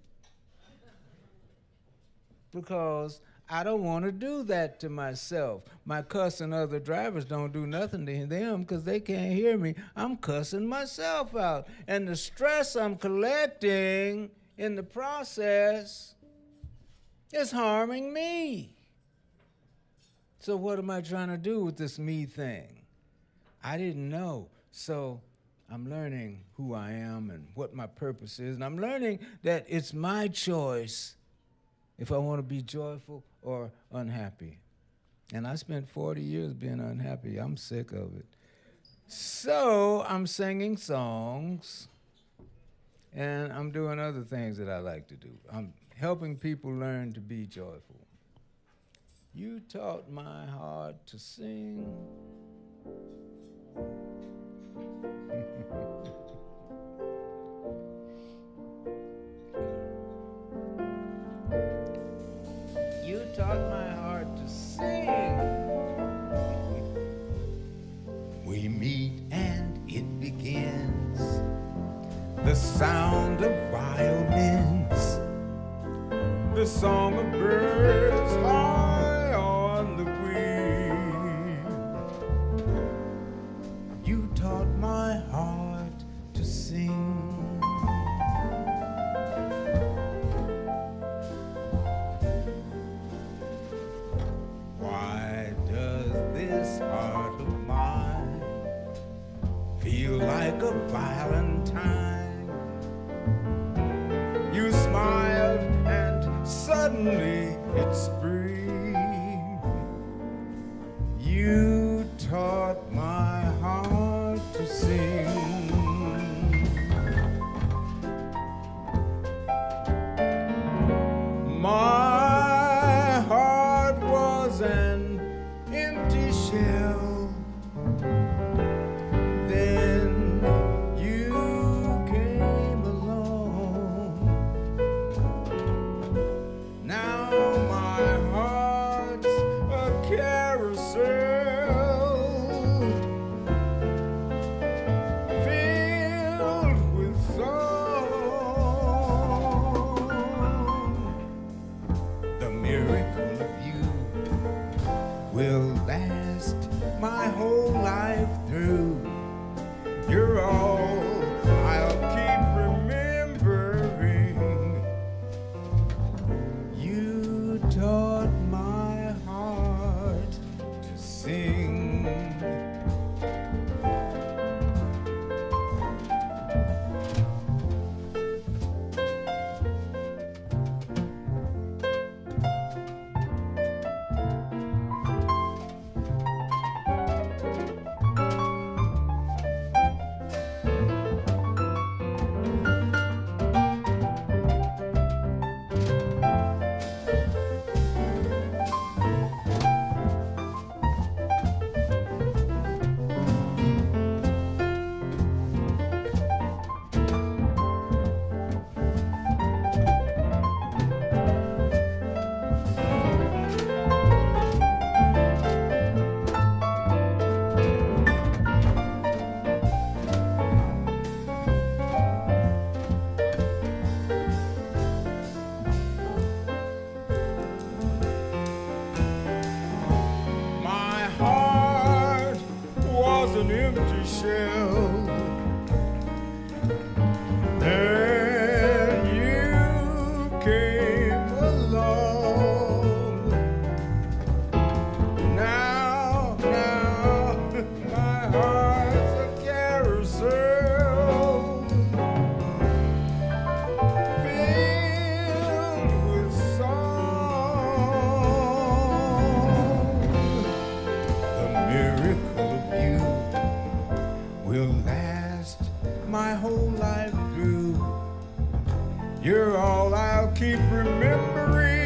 Because I don't want to do that to myself. My cussing other drivers don't do nothing to them because they can't hear me. I'm cussing myself out. And the stress I'm collecting in the process is harming me. So what am I trying to do with this me thing? I didn't know. So I'm learning who I am and what my purpose is. And I'm learning that it's my choice if I want to be joyful or unhappy. And I spent 40 years being unhappy. I'm sick of it. So I'm singing songs, and I'm doing other things that I like to do. I'm helping people learn to be joyful. You taught my heart to sing. You taught my heart to sing. We meet and it begins. The sound of violins, the song of birds high on the wing. You taught my heart to sing. Why does this heart of mine feel like a Valentine? You smiled and suddenly it's spring. You taught my heart to sing. My heart was an empty shell. Then you came along. Now my heart's a carousel filled with song. The miracle of you will last my whole life through. You're all I'll keep remembering. You taught my heart to sing. My heart was an empty shell. Then you came along. Now, my heart's a carousel filled with song. The miracle of you will last my whole life through. You're all I'll keep remembering.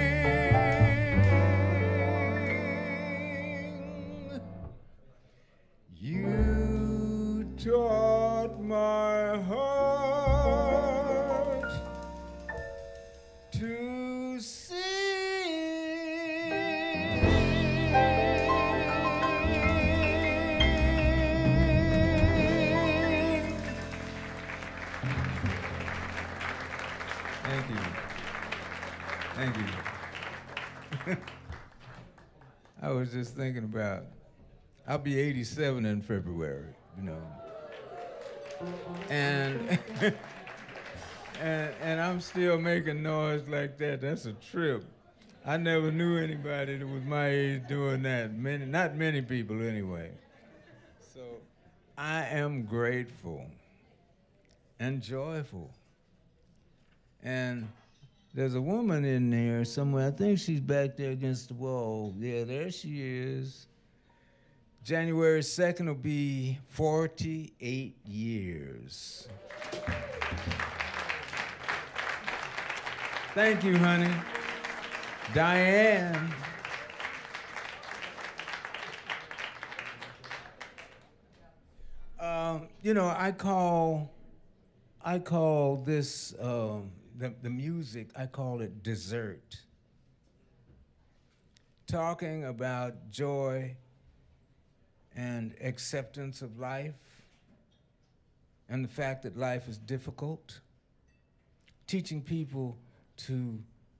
You taught my heart to sing. Thank you. Thank you. I was just thinking about, I'll be 87 in February, you know. And and I'm still making noise like that. That's a trip. I never knew anybody that was my age doing that. Not many people anyway. So I am grateful and joyful. And there's a woman in there somewhere. I think she's back there against the wall. Yeah, there she is. January 2nd will be 48 years. Thank you, honey. Diane. You know, I call this, the music, I call it dessert. Talking about joy and acceptance of life and the fact that life is difficult. Teaching people to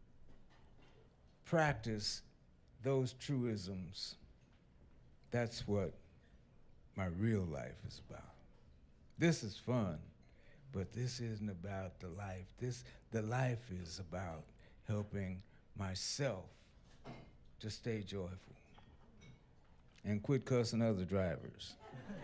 practice those truisms. That's what my real life is about. This is fun, but this isn't about the life. The life is about helping myself to stay joyful and quit cussing other drivers.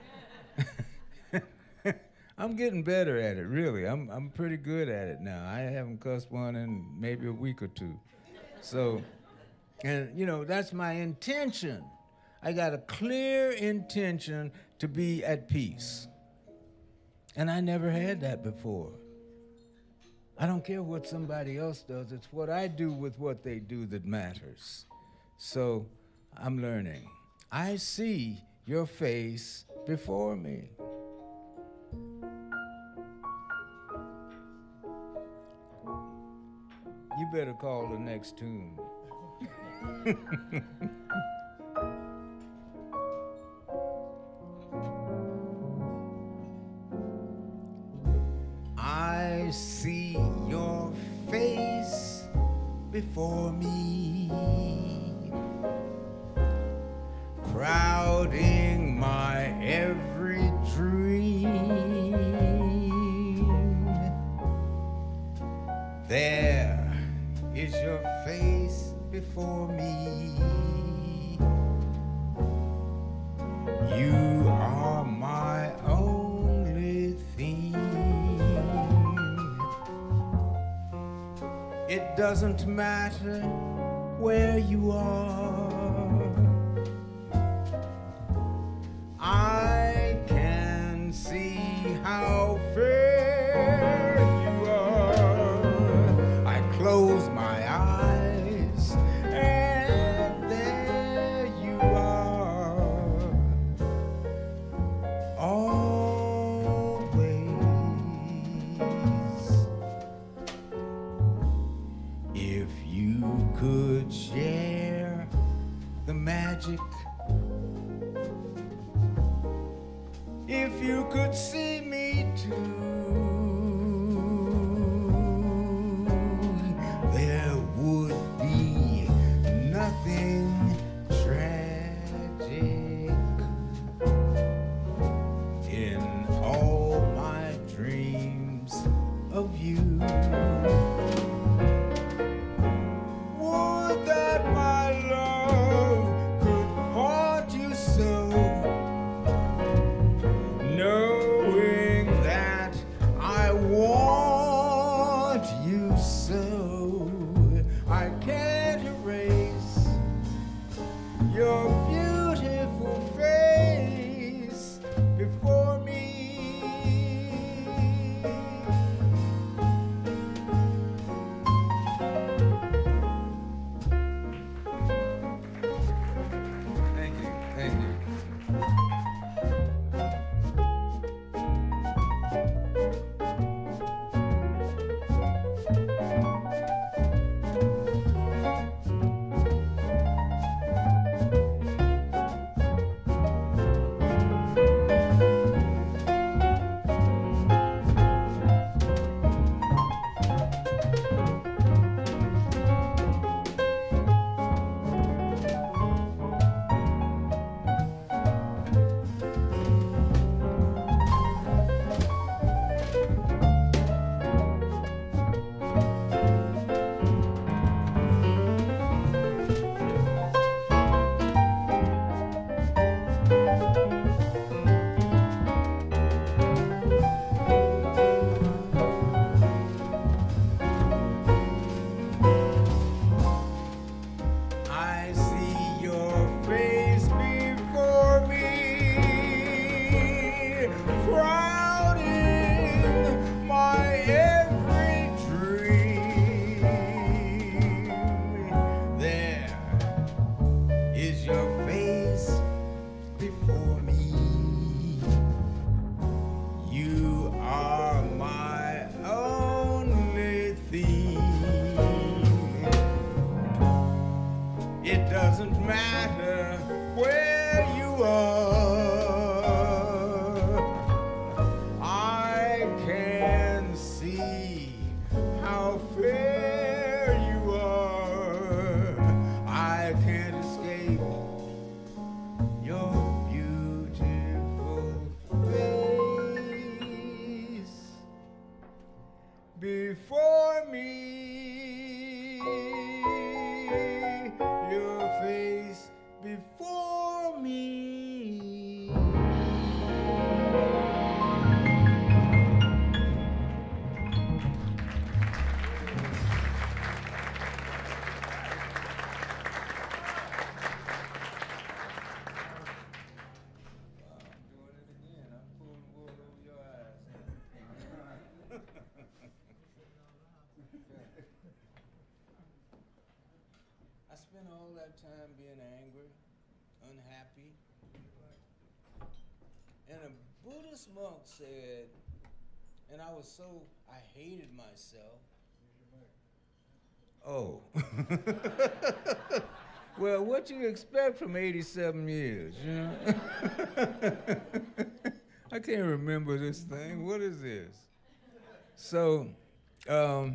I'm getting better at it, really. I'm pretty good at it now. I haven't cussed one in maybe a week or two. So, and you know, that's my intention. I got a clear intention to be at peace. And I never had that before. I don't care what somebody else does. It's what I do with what they do that matters. So I'm learning. I see your face before me. You better call the next tune. I see your face before me, crowding my every dream. There is your face before me. You are my only theme. It doesn't matter where you are. I can see how fair you are. I close my eyes and there you are. Always. If you could share the magic, if you could see me too, there would be nothing tragic in all my dreams of you. Would that my love could haunt you so, knowing that I want you so. I can't erase your beautiful face before me. crowding my every dream. There is your face before me. You are my only theme. It doesn't matter where you are. I can see how fair you are. I can't escape your beautiful face before me. Your face before me. I spent all that time being angry, unhappy. And a Buddhist monk said, and I hated myself. Oh. Well, what you expect from 87 years, you know? I can't remember this thing. What is this? So, I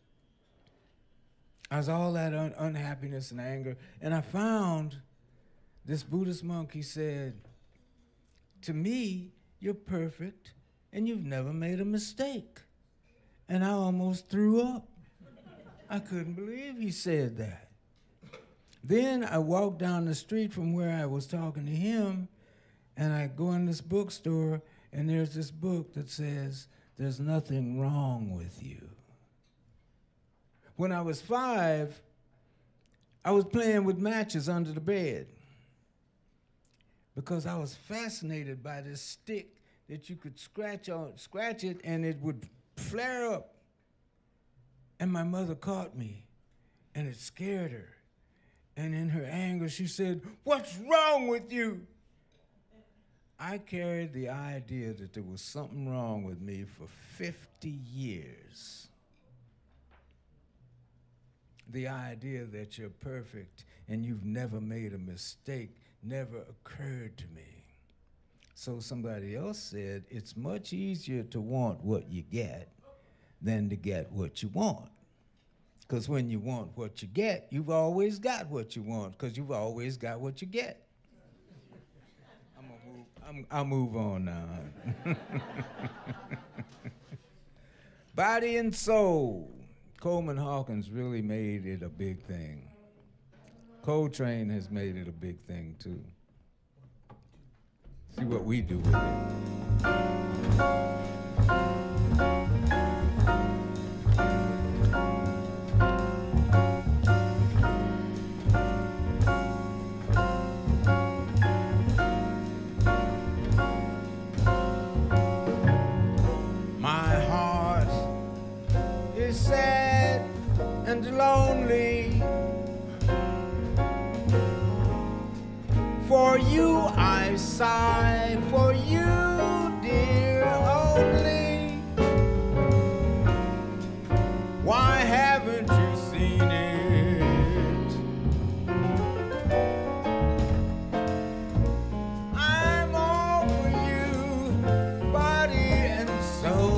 was all that unhappiness and anger, and I found this Buddhist monk. He said, to me, you're perfect, and you've never made a mistake. And I almost threw up. I couldn't believe he said that. Then I walked down the street from where I was talking to him, and I go in this bookstore, and there's this book that says, there's nothing wrong with you. When I was 5, I was playing with matches under the bed because I was fascinated by this stick that you could scratch it and it would flare up. And my mother caught me, and it scared her. And in her anger, she said, "What's wrong with you?" I carried the idea that there was something wrong with me for 50 years. The idea that you're perfect and you've never made a mistake never occurred to me. So somebody else said, it's much easier to want what you get than to get what you want. Because when you want what you get, you've always got what you want, because you've always got what you get. I'll move on now. Body and soul. Coleman Hawkins really made it a big thing. Coltrane has made it a big thing too. See what we do with it. Sad and lonely. For you I sigh, for you, dear, only. Why haven't you seen it? I'm all for you, body and soul.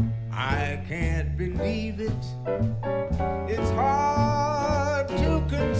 It's hard to control.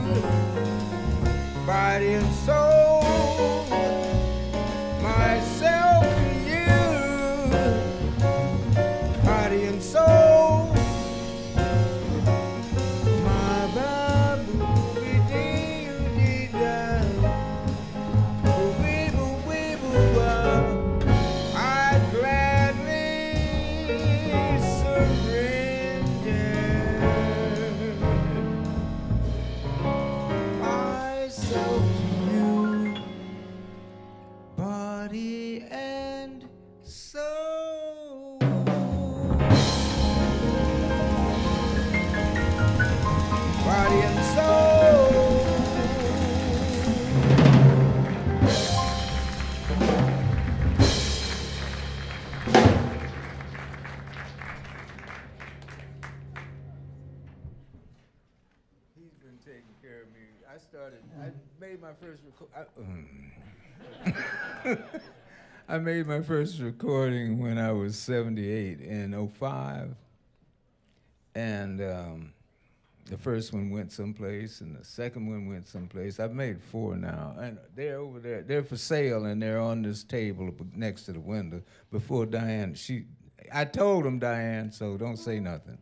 body and soul, myself to you, body and soul, my babu dee dee da, wee boo wow. I gladly surrender myself to you, body and soul. Body and soul. He's been taking care of me. I made my first I made my first recording when I was 78 in '05. And the first one went someplace, and the second one went someplace. I've made 4 now, and they're over there. They're for sale, and they're on this table next to the window. Before Diane, I told them, Diane, so don't say nothing.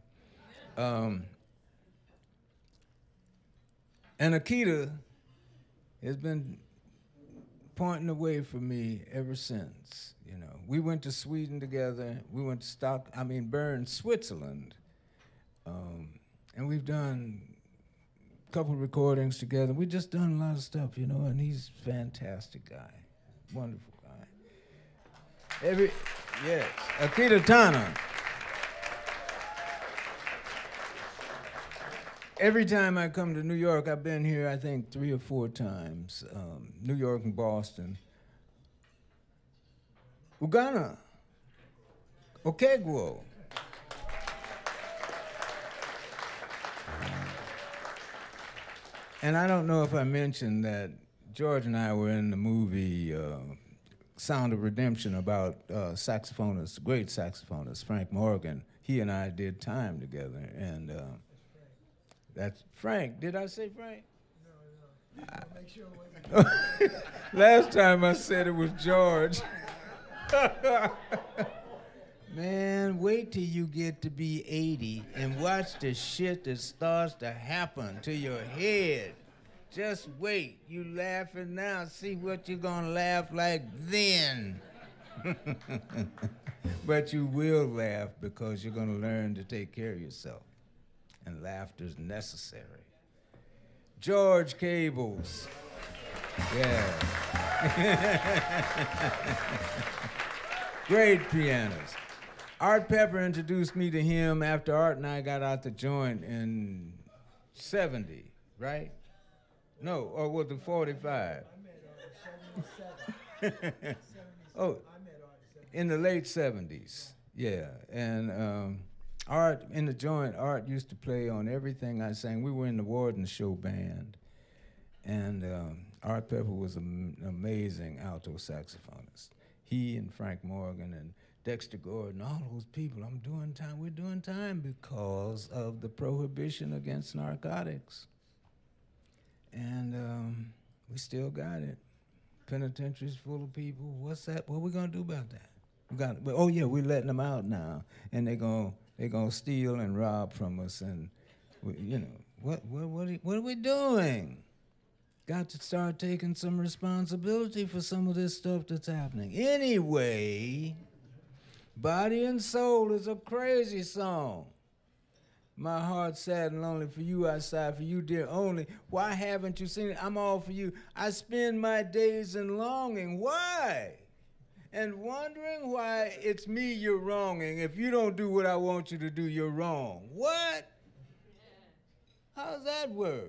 And Akira has been pointing the way for me ever since. You know, we went to Sweden together. We went to Bern, Switzerland. And we've done a couple recordings together. We've just done a lot of stuff, you know, and he's a fantastic guy, wonderful guy. Yes, Akira Tana. Every time I come to New York, I've been here, I think, 3 or 4 times, New York and Boston. Ugonna Okegwo. And I don't know if I mentioned that George and I were in the movie Sound of Redemption about saxophonist, great saxophonist, Frank Morgan. He and I did time together, and that's Frank. Did I say Frank? No. Make sure it wasn't. Last time I said it was George. Man, wait till you get to be 80 and watch the shit that starts to happen to your head. Just wait. You laughing now, see what you're gonna laugh like then. But you will laugh because you're gonna learn to take care of yourself. And laughter's necessary. George Cables. Yeah. Great pianist. Art Pepper introduced me to him after Art and I got out the joint in 70, right? No, or was it 45? I met Art in 77. Oh, in the late 70s, yeah. And Art, in the joint, Art used to play on everything I sang. We were in the Warden Show band, and Art Pepper was an amazing alto saxophonist. He and Frank Morgan and Dexter Gordon, all those people, we're doing time because of the prohibition against narcotics. And we still got it. Penitentiaries full of people. What's that? What are we gonna do about that? Oh yeah, we're letting them out now, and they're gonna steal and rob from us, and you know, what are we doing? Got to start taking some responsibility for some of this stuff that's happening. Anyway, Body and Soul is a crazy song. My heart's sad and lonely, for you I sigh, for you dear only. Why haven't you seen it? I'm all for you. I spend my days in longing. Why? And wondering why it's me you're wronging. If you don't do what I want you to do, you're wrong. What? How's that work?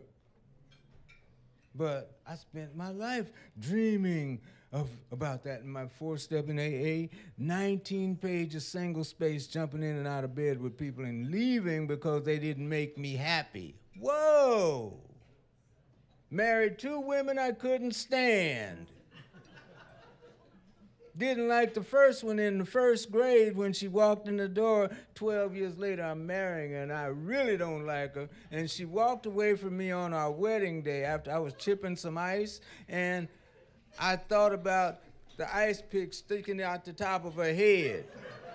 But I spent my life dreaming about that in my 4-step in AA, 19 pages single space, jumping in and out of bed with people and leaving because they didn't make me happy. Whoa! Married 2 women I couldn't stand. didn't like the first one in the first grade when she walked in the door. 12 years later, I'm marrying her, and I really don't like her. And she walked away from me on our wedding day after I was chipping some ice, and I thought about the ice pick sticking out the top of her head.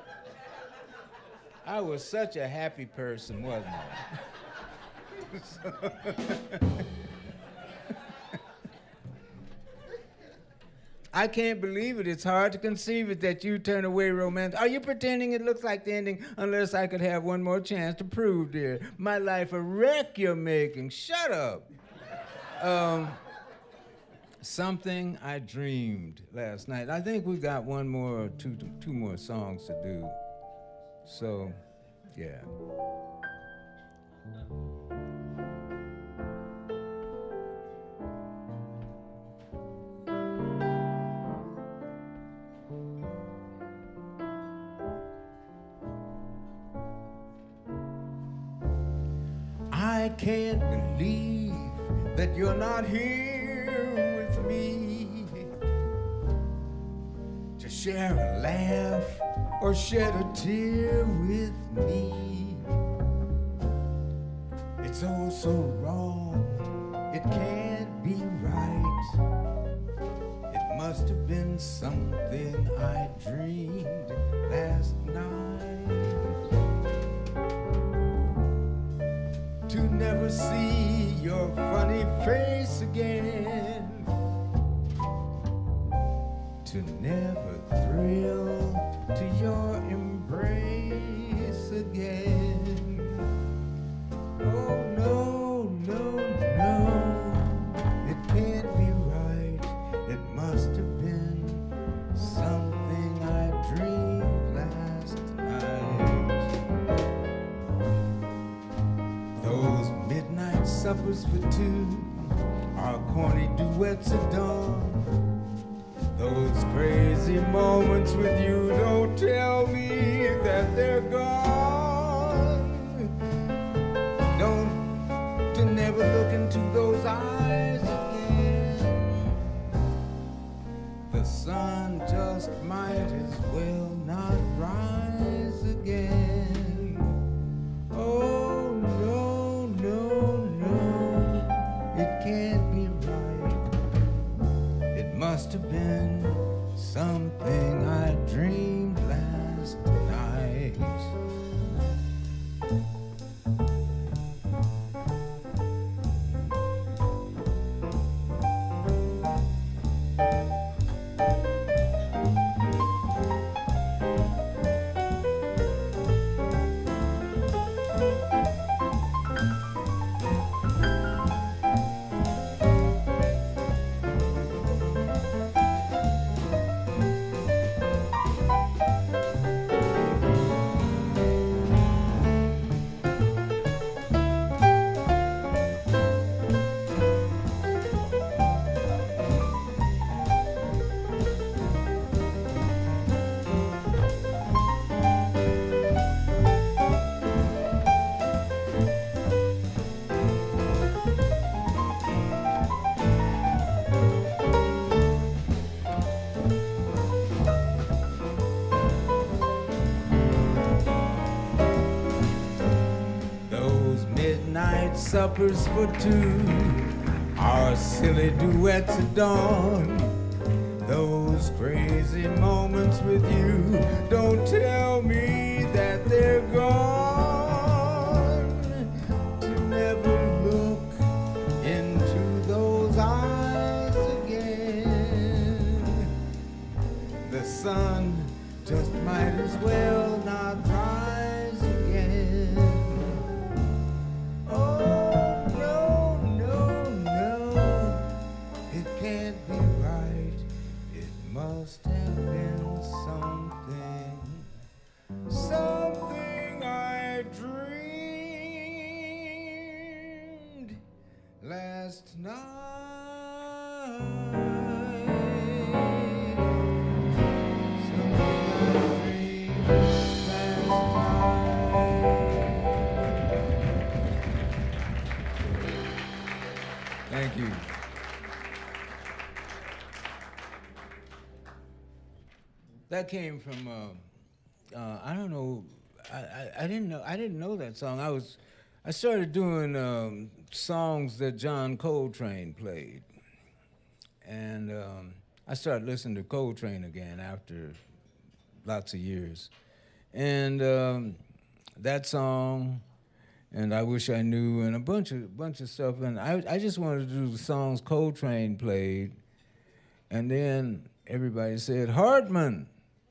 I was such a happy person, wasn't I? I can't believe it. It's hard to conceive it that you turn away romance. Are you pretending it looks like the ending? Unless I could have one more chance to prove, dear. My life a wreck you're making. Shut up. Something I dreamed last night. I think we got one more, two more songs to do. So, yeah. I can't believe that you're not here with me to share a laugh or shed a tear with me. It's all so wrong, it can't be right. It must have been something I dreamed last night. To never see your funny face again, to never thrill to your embrace again. Oh no, no, no, it can't be right. It must have been something I dreamed last night. Those midnight suppers for two, our corny duets at dawn. Those crazy moments with you, don't tell me that they're gone. Don't to never look into those eyes again. The sun just might as well not rise again. Oh no, no, no, it can't be right. It must have been something I dreamed last night. Suppers for two, our silly duets at dawn. Those crazy moments with you, don't tell me that they're gone. To never look into those eyes again. The sun just might as well not rise again. Must have been something I dreamed last night. Something I dreamed last night. Thank you. That came from I don't know. I didn't know that song. I started doing songs that John Coltrane played, and I started listening to Coltrane again after lots of years, and that song, and I Wish I Knew, and a bunch of stuff, and I just wanted to do the songs Coltrane played, and then everybody said Hartman.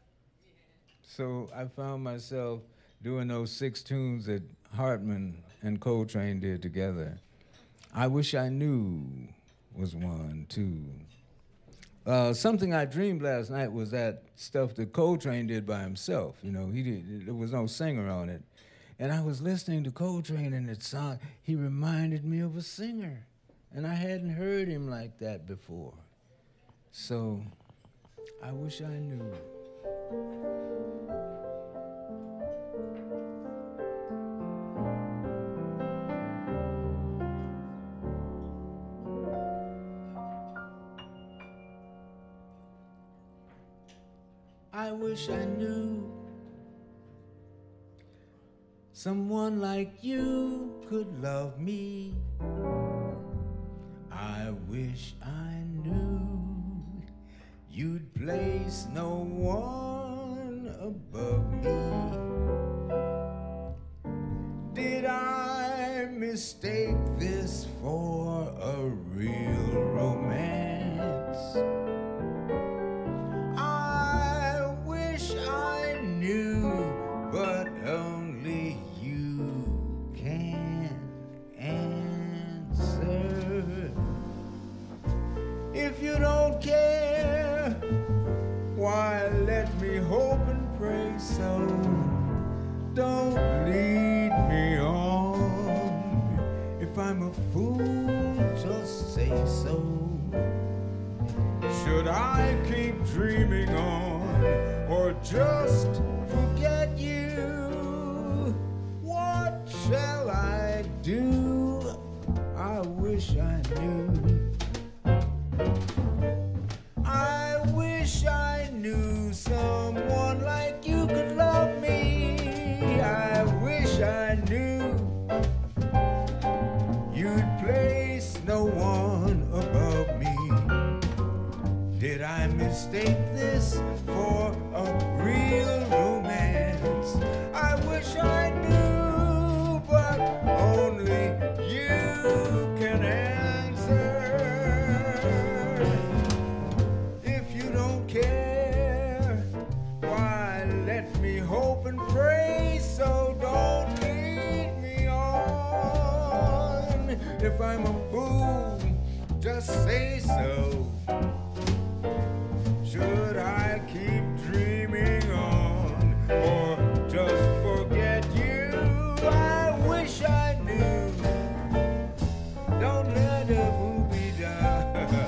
So I found myself doing those 6 tunes that Hartman and Coltrane did together. I Wish I Knew was one, too. Something I Dreamed Last Night was that stuff that Coltrane did by himself. You know, there was no singer on it. And I was listening to Coltrane and it sounded, he reminded me of a singer. And I hadn't heard him like that before. So, I Wish I Knew. I wish I knew someone like you could love me. I wish I knew you'd place no one above me. Did I mistake this for a real romance? But only you can answer. If you don't care, why let me hope and pray so. Don't lead me on. If I'm a fool, just say so. Should I keep dreaming on, or just forget you? What shall I do? I wish I knew. I wish I knew someone like you could love me. I wish I knew you'd place no one above me. Did I mistake this for a real romance? I wish I knew, but only you can answer. If you don't care, why let me hope and pray so. Don't lead me on. If I'm a fool, just say so. Should I keep dreaming on, or just forget you? I wish I knew. Don't let a movie die.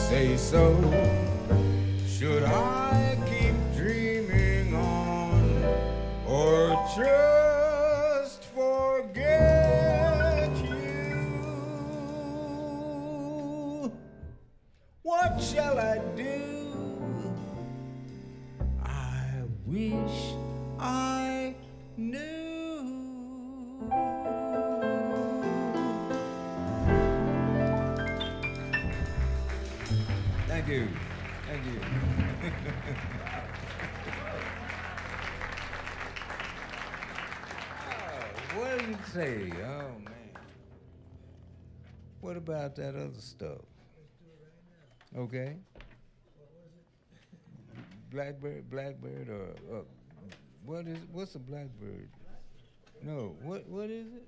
say so. Should I keep dreaming on or just forget you? What shall I do? I wish I knew. Thank you. Thank you. Oh, what did you say? Oh, man. What about that other stuff? Okay. Blackbird, or what's a blackbird? No, what is it?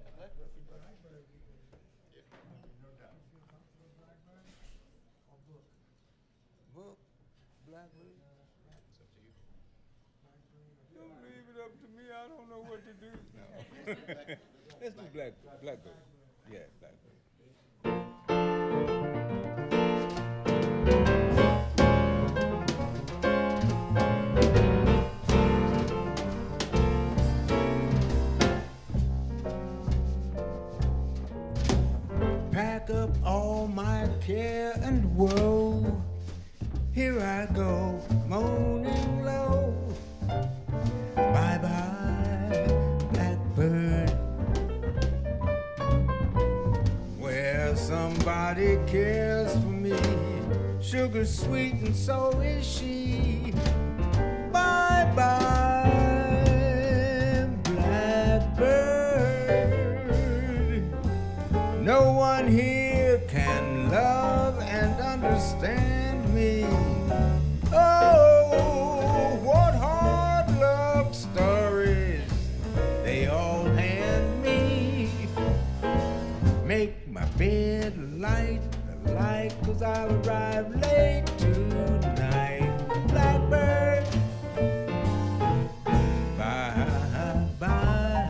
Book, blackbird. It's up to you. Don't leave it up to me. I don't know what to do. No. Let's do blackbird. Yeah, blackbird. Pack up all my care and woe. Here I go, moaning low. Bye-bye, blackbird. Where somebody cares for me, sugar sweet and so is she. Bye-bye, blackbird. No one here can love and understand me. Oh, what hard luck stories they all hand me. Make my bed light, the light, 'cause I'll arrive late tonight. Blackbird, bye-bye.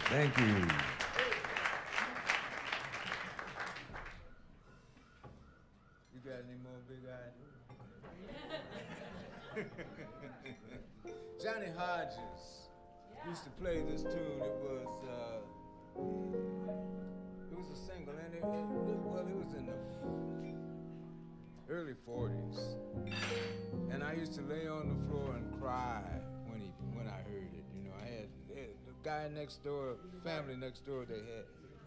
Thank you. You got any more big ideas? Johnny Hodges used to play this tune. It was a single, and it was in the early 40s. And I used to lay on the floor and cry when I heard it. You know, I had the guy next door, family next door, they had.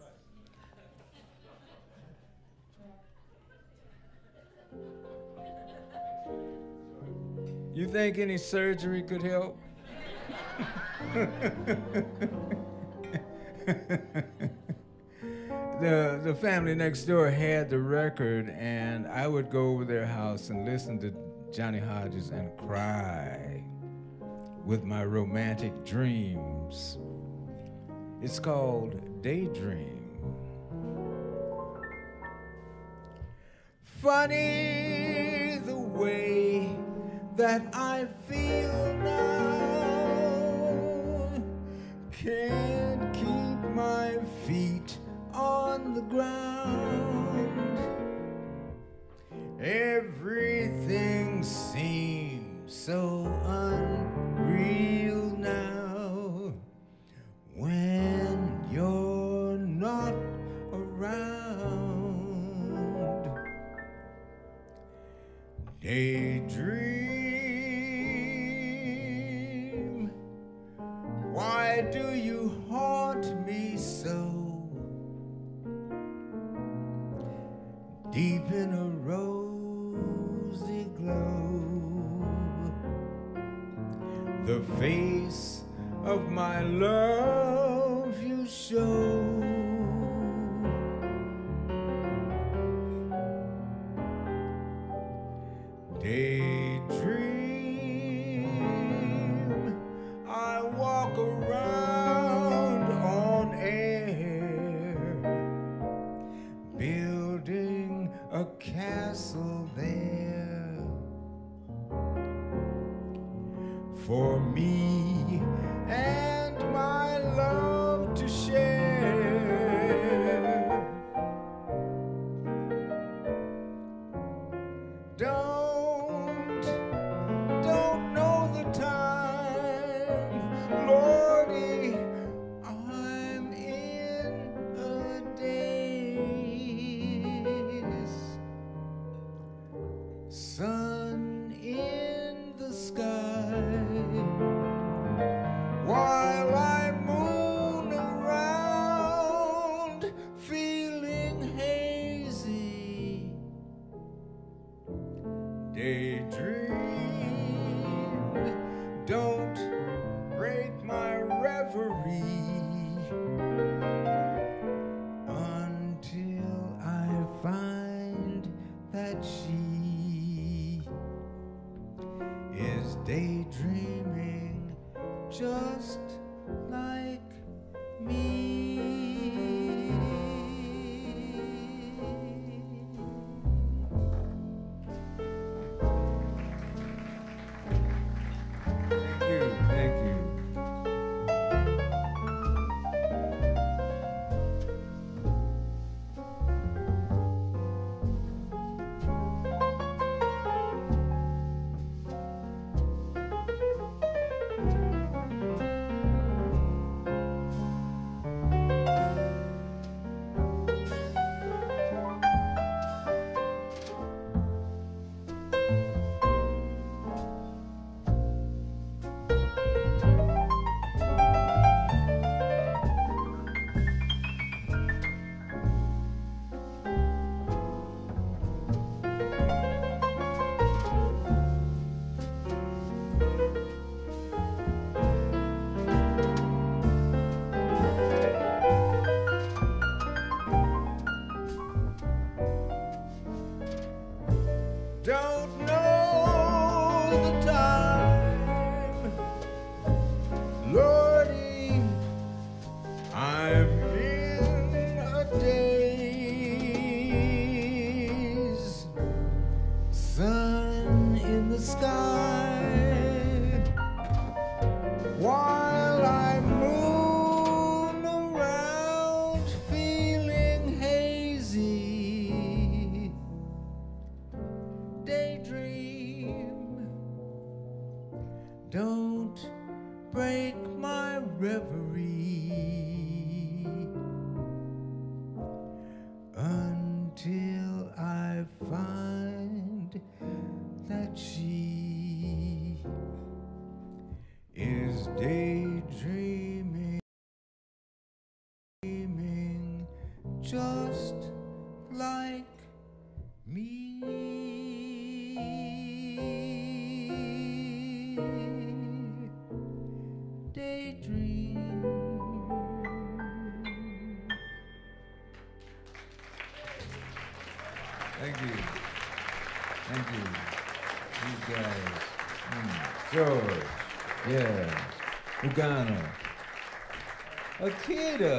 You think any surgery could help? The family next door had the record, and I would go over their house and listen to Johnny Hodges and cry with my romantic dreams. It's called Daydream. Funny the way that I feel now, can't keep my feet on the ground. Everything seems so unreal now when you're not around. Daydream, why do you haunt me so? Deep in a rosy glow, the face of my love you show. Daydream, I walk around on air, building a castle there for me and my love to share. Don't know the time, Lordy, I'm in a daze. Sun in the sky, while I moon around, feeling hazy. Daydream, don't break my reverie until I find that she is daydreaming just like me. Thank you. Don't know the time, Lordy, I'm in a daze. Sun in the sky, while I moon break my reverie until I find that she is daydreaming, just like me. Daydream. Thank you. Thank you. These guys. George. Yeah. Ugonna. Akira.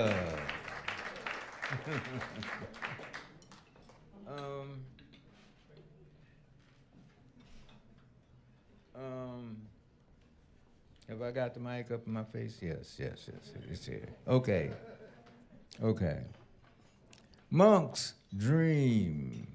Have I got the mic up in my face? Yes, it's here. Okay. Monk's Dream.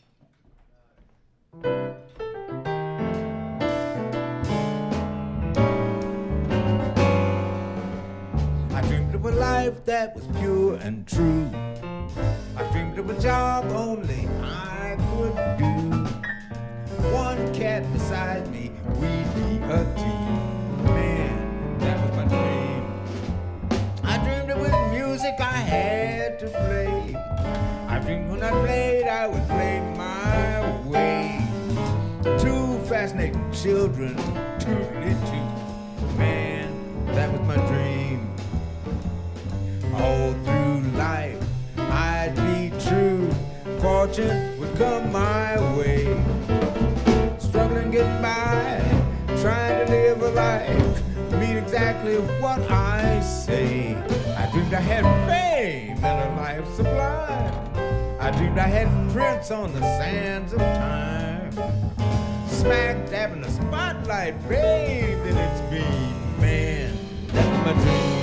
I dreamed of a life that was pure and true. I dreamed of a job only I could do. One cat beside me, we'd be a team. Man, that was my dream. I dreamed it was music I had to play. I dreamed when I played, I would play my way. Two fascinating children, toodly-too. Man, that was my dream. All through life, I'd be true. Fortune would come my way. Struggling, getting by, trying to live a life, mean exactly what I say. I dreamed I had fame and a life sublime. I dreamed I had prints on the sands of time. Smack dab in the spotlight, bathed in its beam. Man, that was my dream.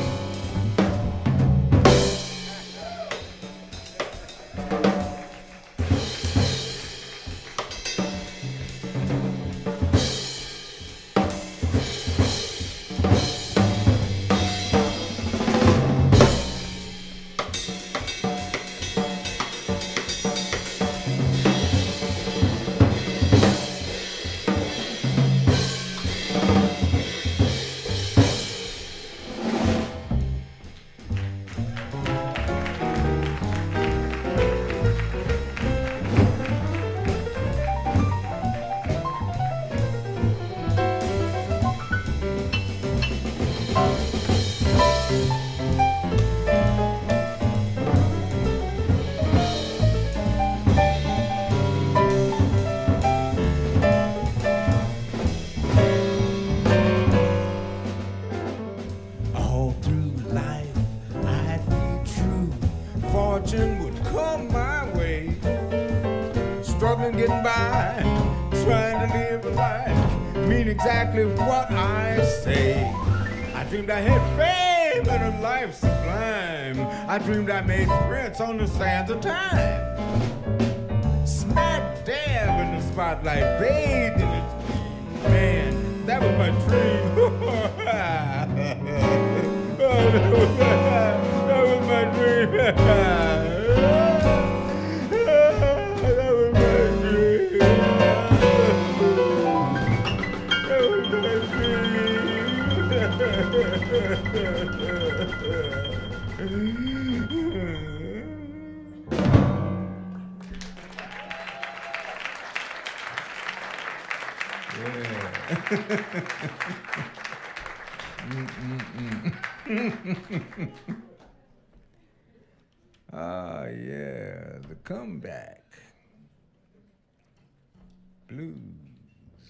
Getting by, trying to live a life, mean exactly what I say. I dreamed I had fame and a life sublime. I dreamed I made prints on the sands of time. Smack dab in the spotlight, bathed in its beam. Man, that was my dream. That was my dream. Ah, yeah, the comeback blues.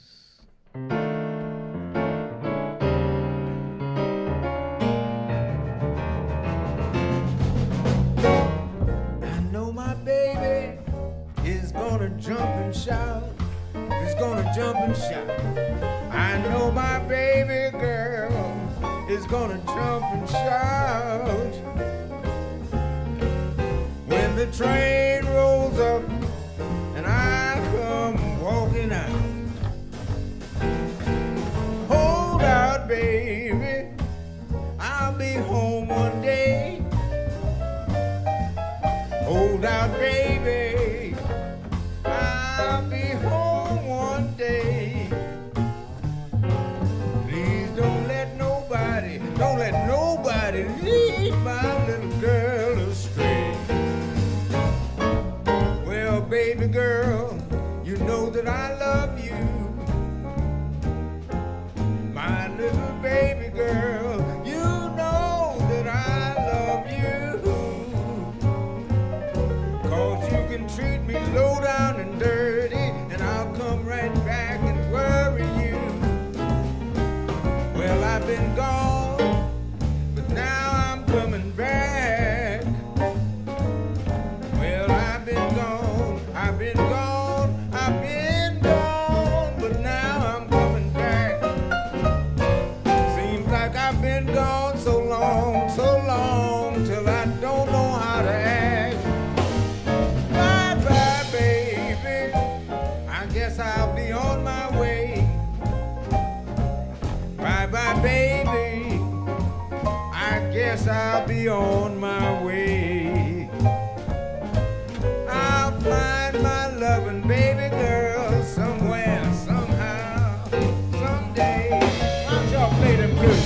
I know my baby is gonna jump and shout. Is gonna jump and shout. I know my baby girl is gonna jump and shout. When the train rolls up and I come walking out. Hold out, baby, baby girl, you know that I love you. My little baby girl, you know that I love you. 'Cause you can treat me low down and dirty, and I'll come right back and worry you. Well, I've been gone, but now I'm coming back. Well, I've been gone, I've been gone, I've been gone, but now I'm coming back. Seems like I've been gone so long, till I don't know how to act. Bye-bye, baby, I guess I'll be on my way. Bye-bye, baby, I guess I'll be on my way. I'll find my loving baby girl somewhere, somehow, someday. Why don't y'all play them blues?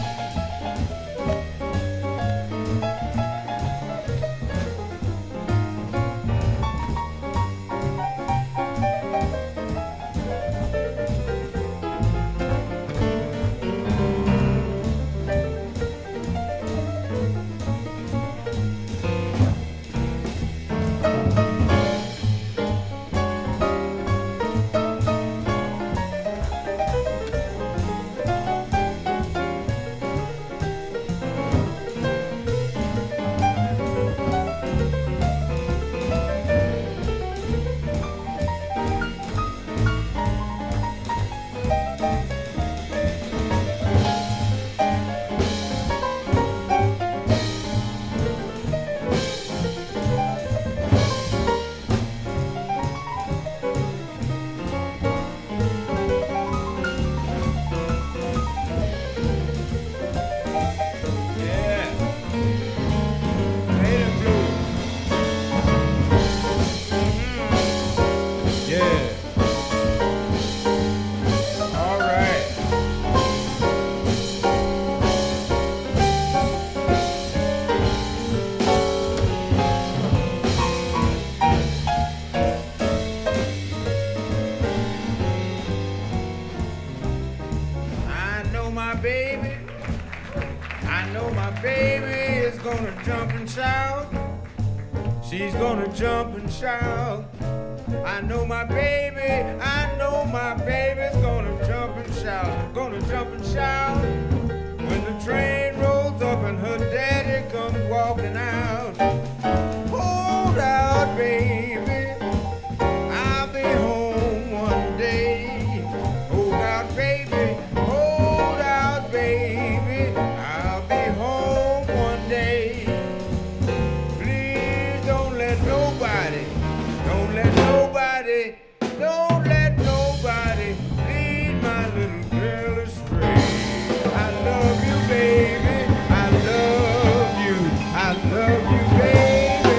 She's gonna jump and shout. I know my baby's gonna jump and shout, gonna jump and shout. When the train rolls up and her daddy comes walking out. Hold out, baby, I'll be home one day. Hold out, baby, hold out, baby, I'll be home one day. Don't let nobody lead my little girl astray. I love you, baby, I love you, baby.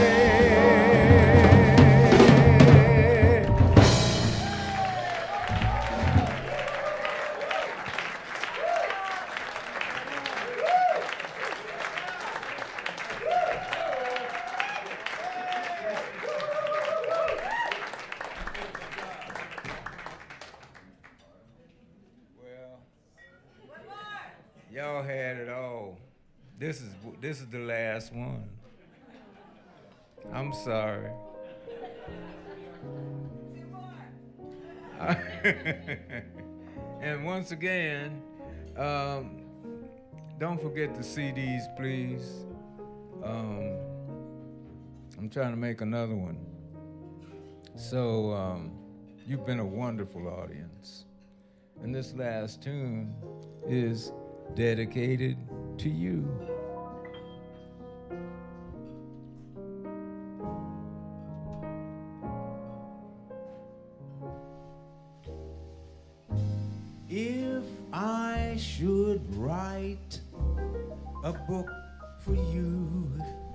Y'all had it all. This is the last one. I'm sorry. And once again, don't forget the CDs, please. I'm trying to make another one. So you've been a wonderful audience. And this last tune is dedicated to you. If I should write a book for you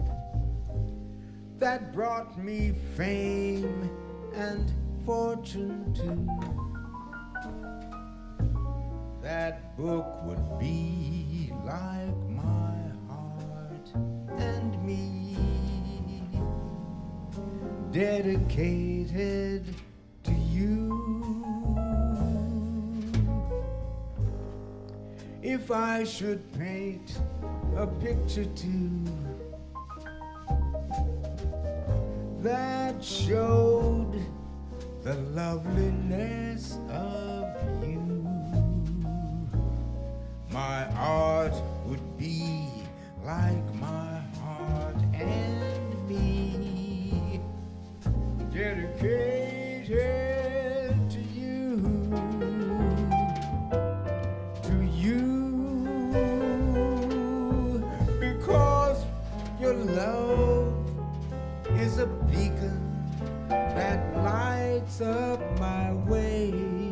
that brought me fame and fortune too, that book would be like my heart and me. dedicated to you. If I should paint a picture too that showed the loveliness of you, my art would be like my heart and me, dedicated to you, because your love is a beacon that lights up my way.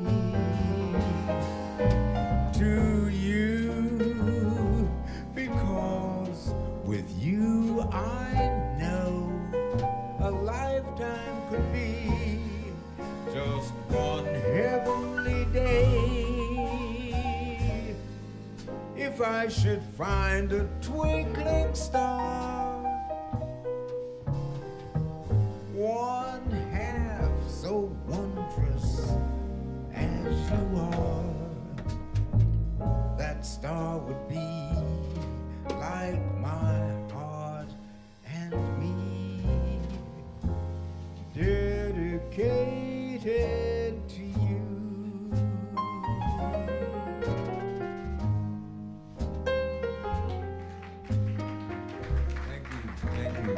To you, because with you I know a lifetime could be just one heavenly day. If I should find a twinkling star, one half so wondrous as you are, that star would be like my heart and me, dedicated to you. Thank you, thank you.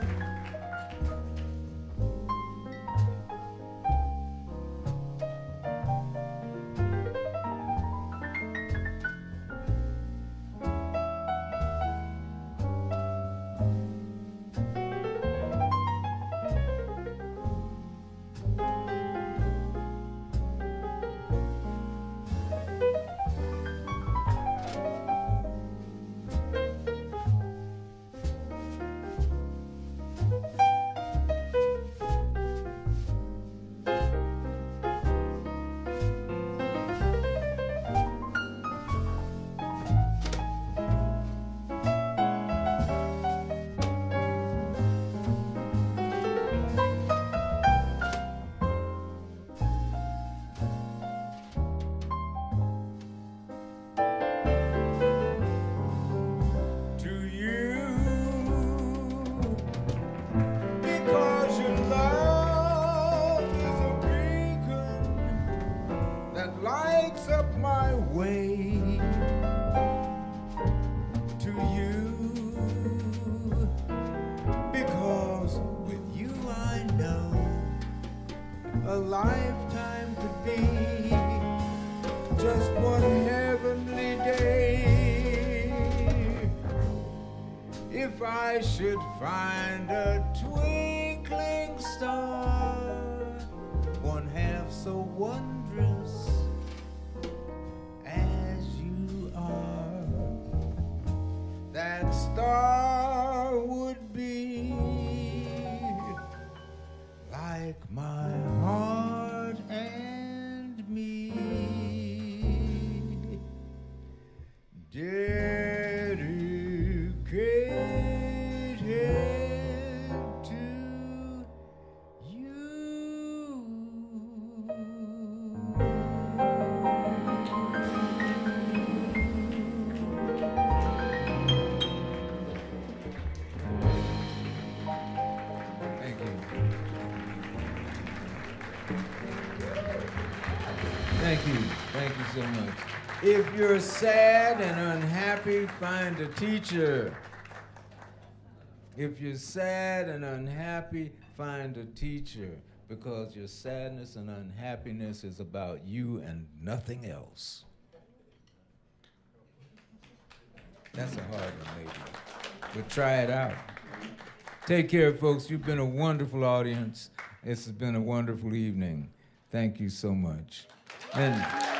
Lifetime could be just one heavenly day. If I should find a twinkling star, one half so wondrous as you are, that star would be like my heart and me, dedicated to you. Thank you. Thank you. Thank you so much. If you're sad and unhappy, find a teacher. If you're sad and unhappy, find a teacher, because your sadness and unhappiness is about you and nothing else. That's a hard one, maybe, but try it out. Take care, folks. You've been a wonderful audience. This has been a wonderful evening. Thank you so much. And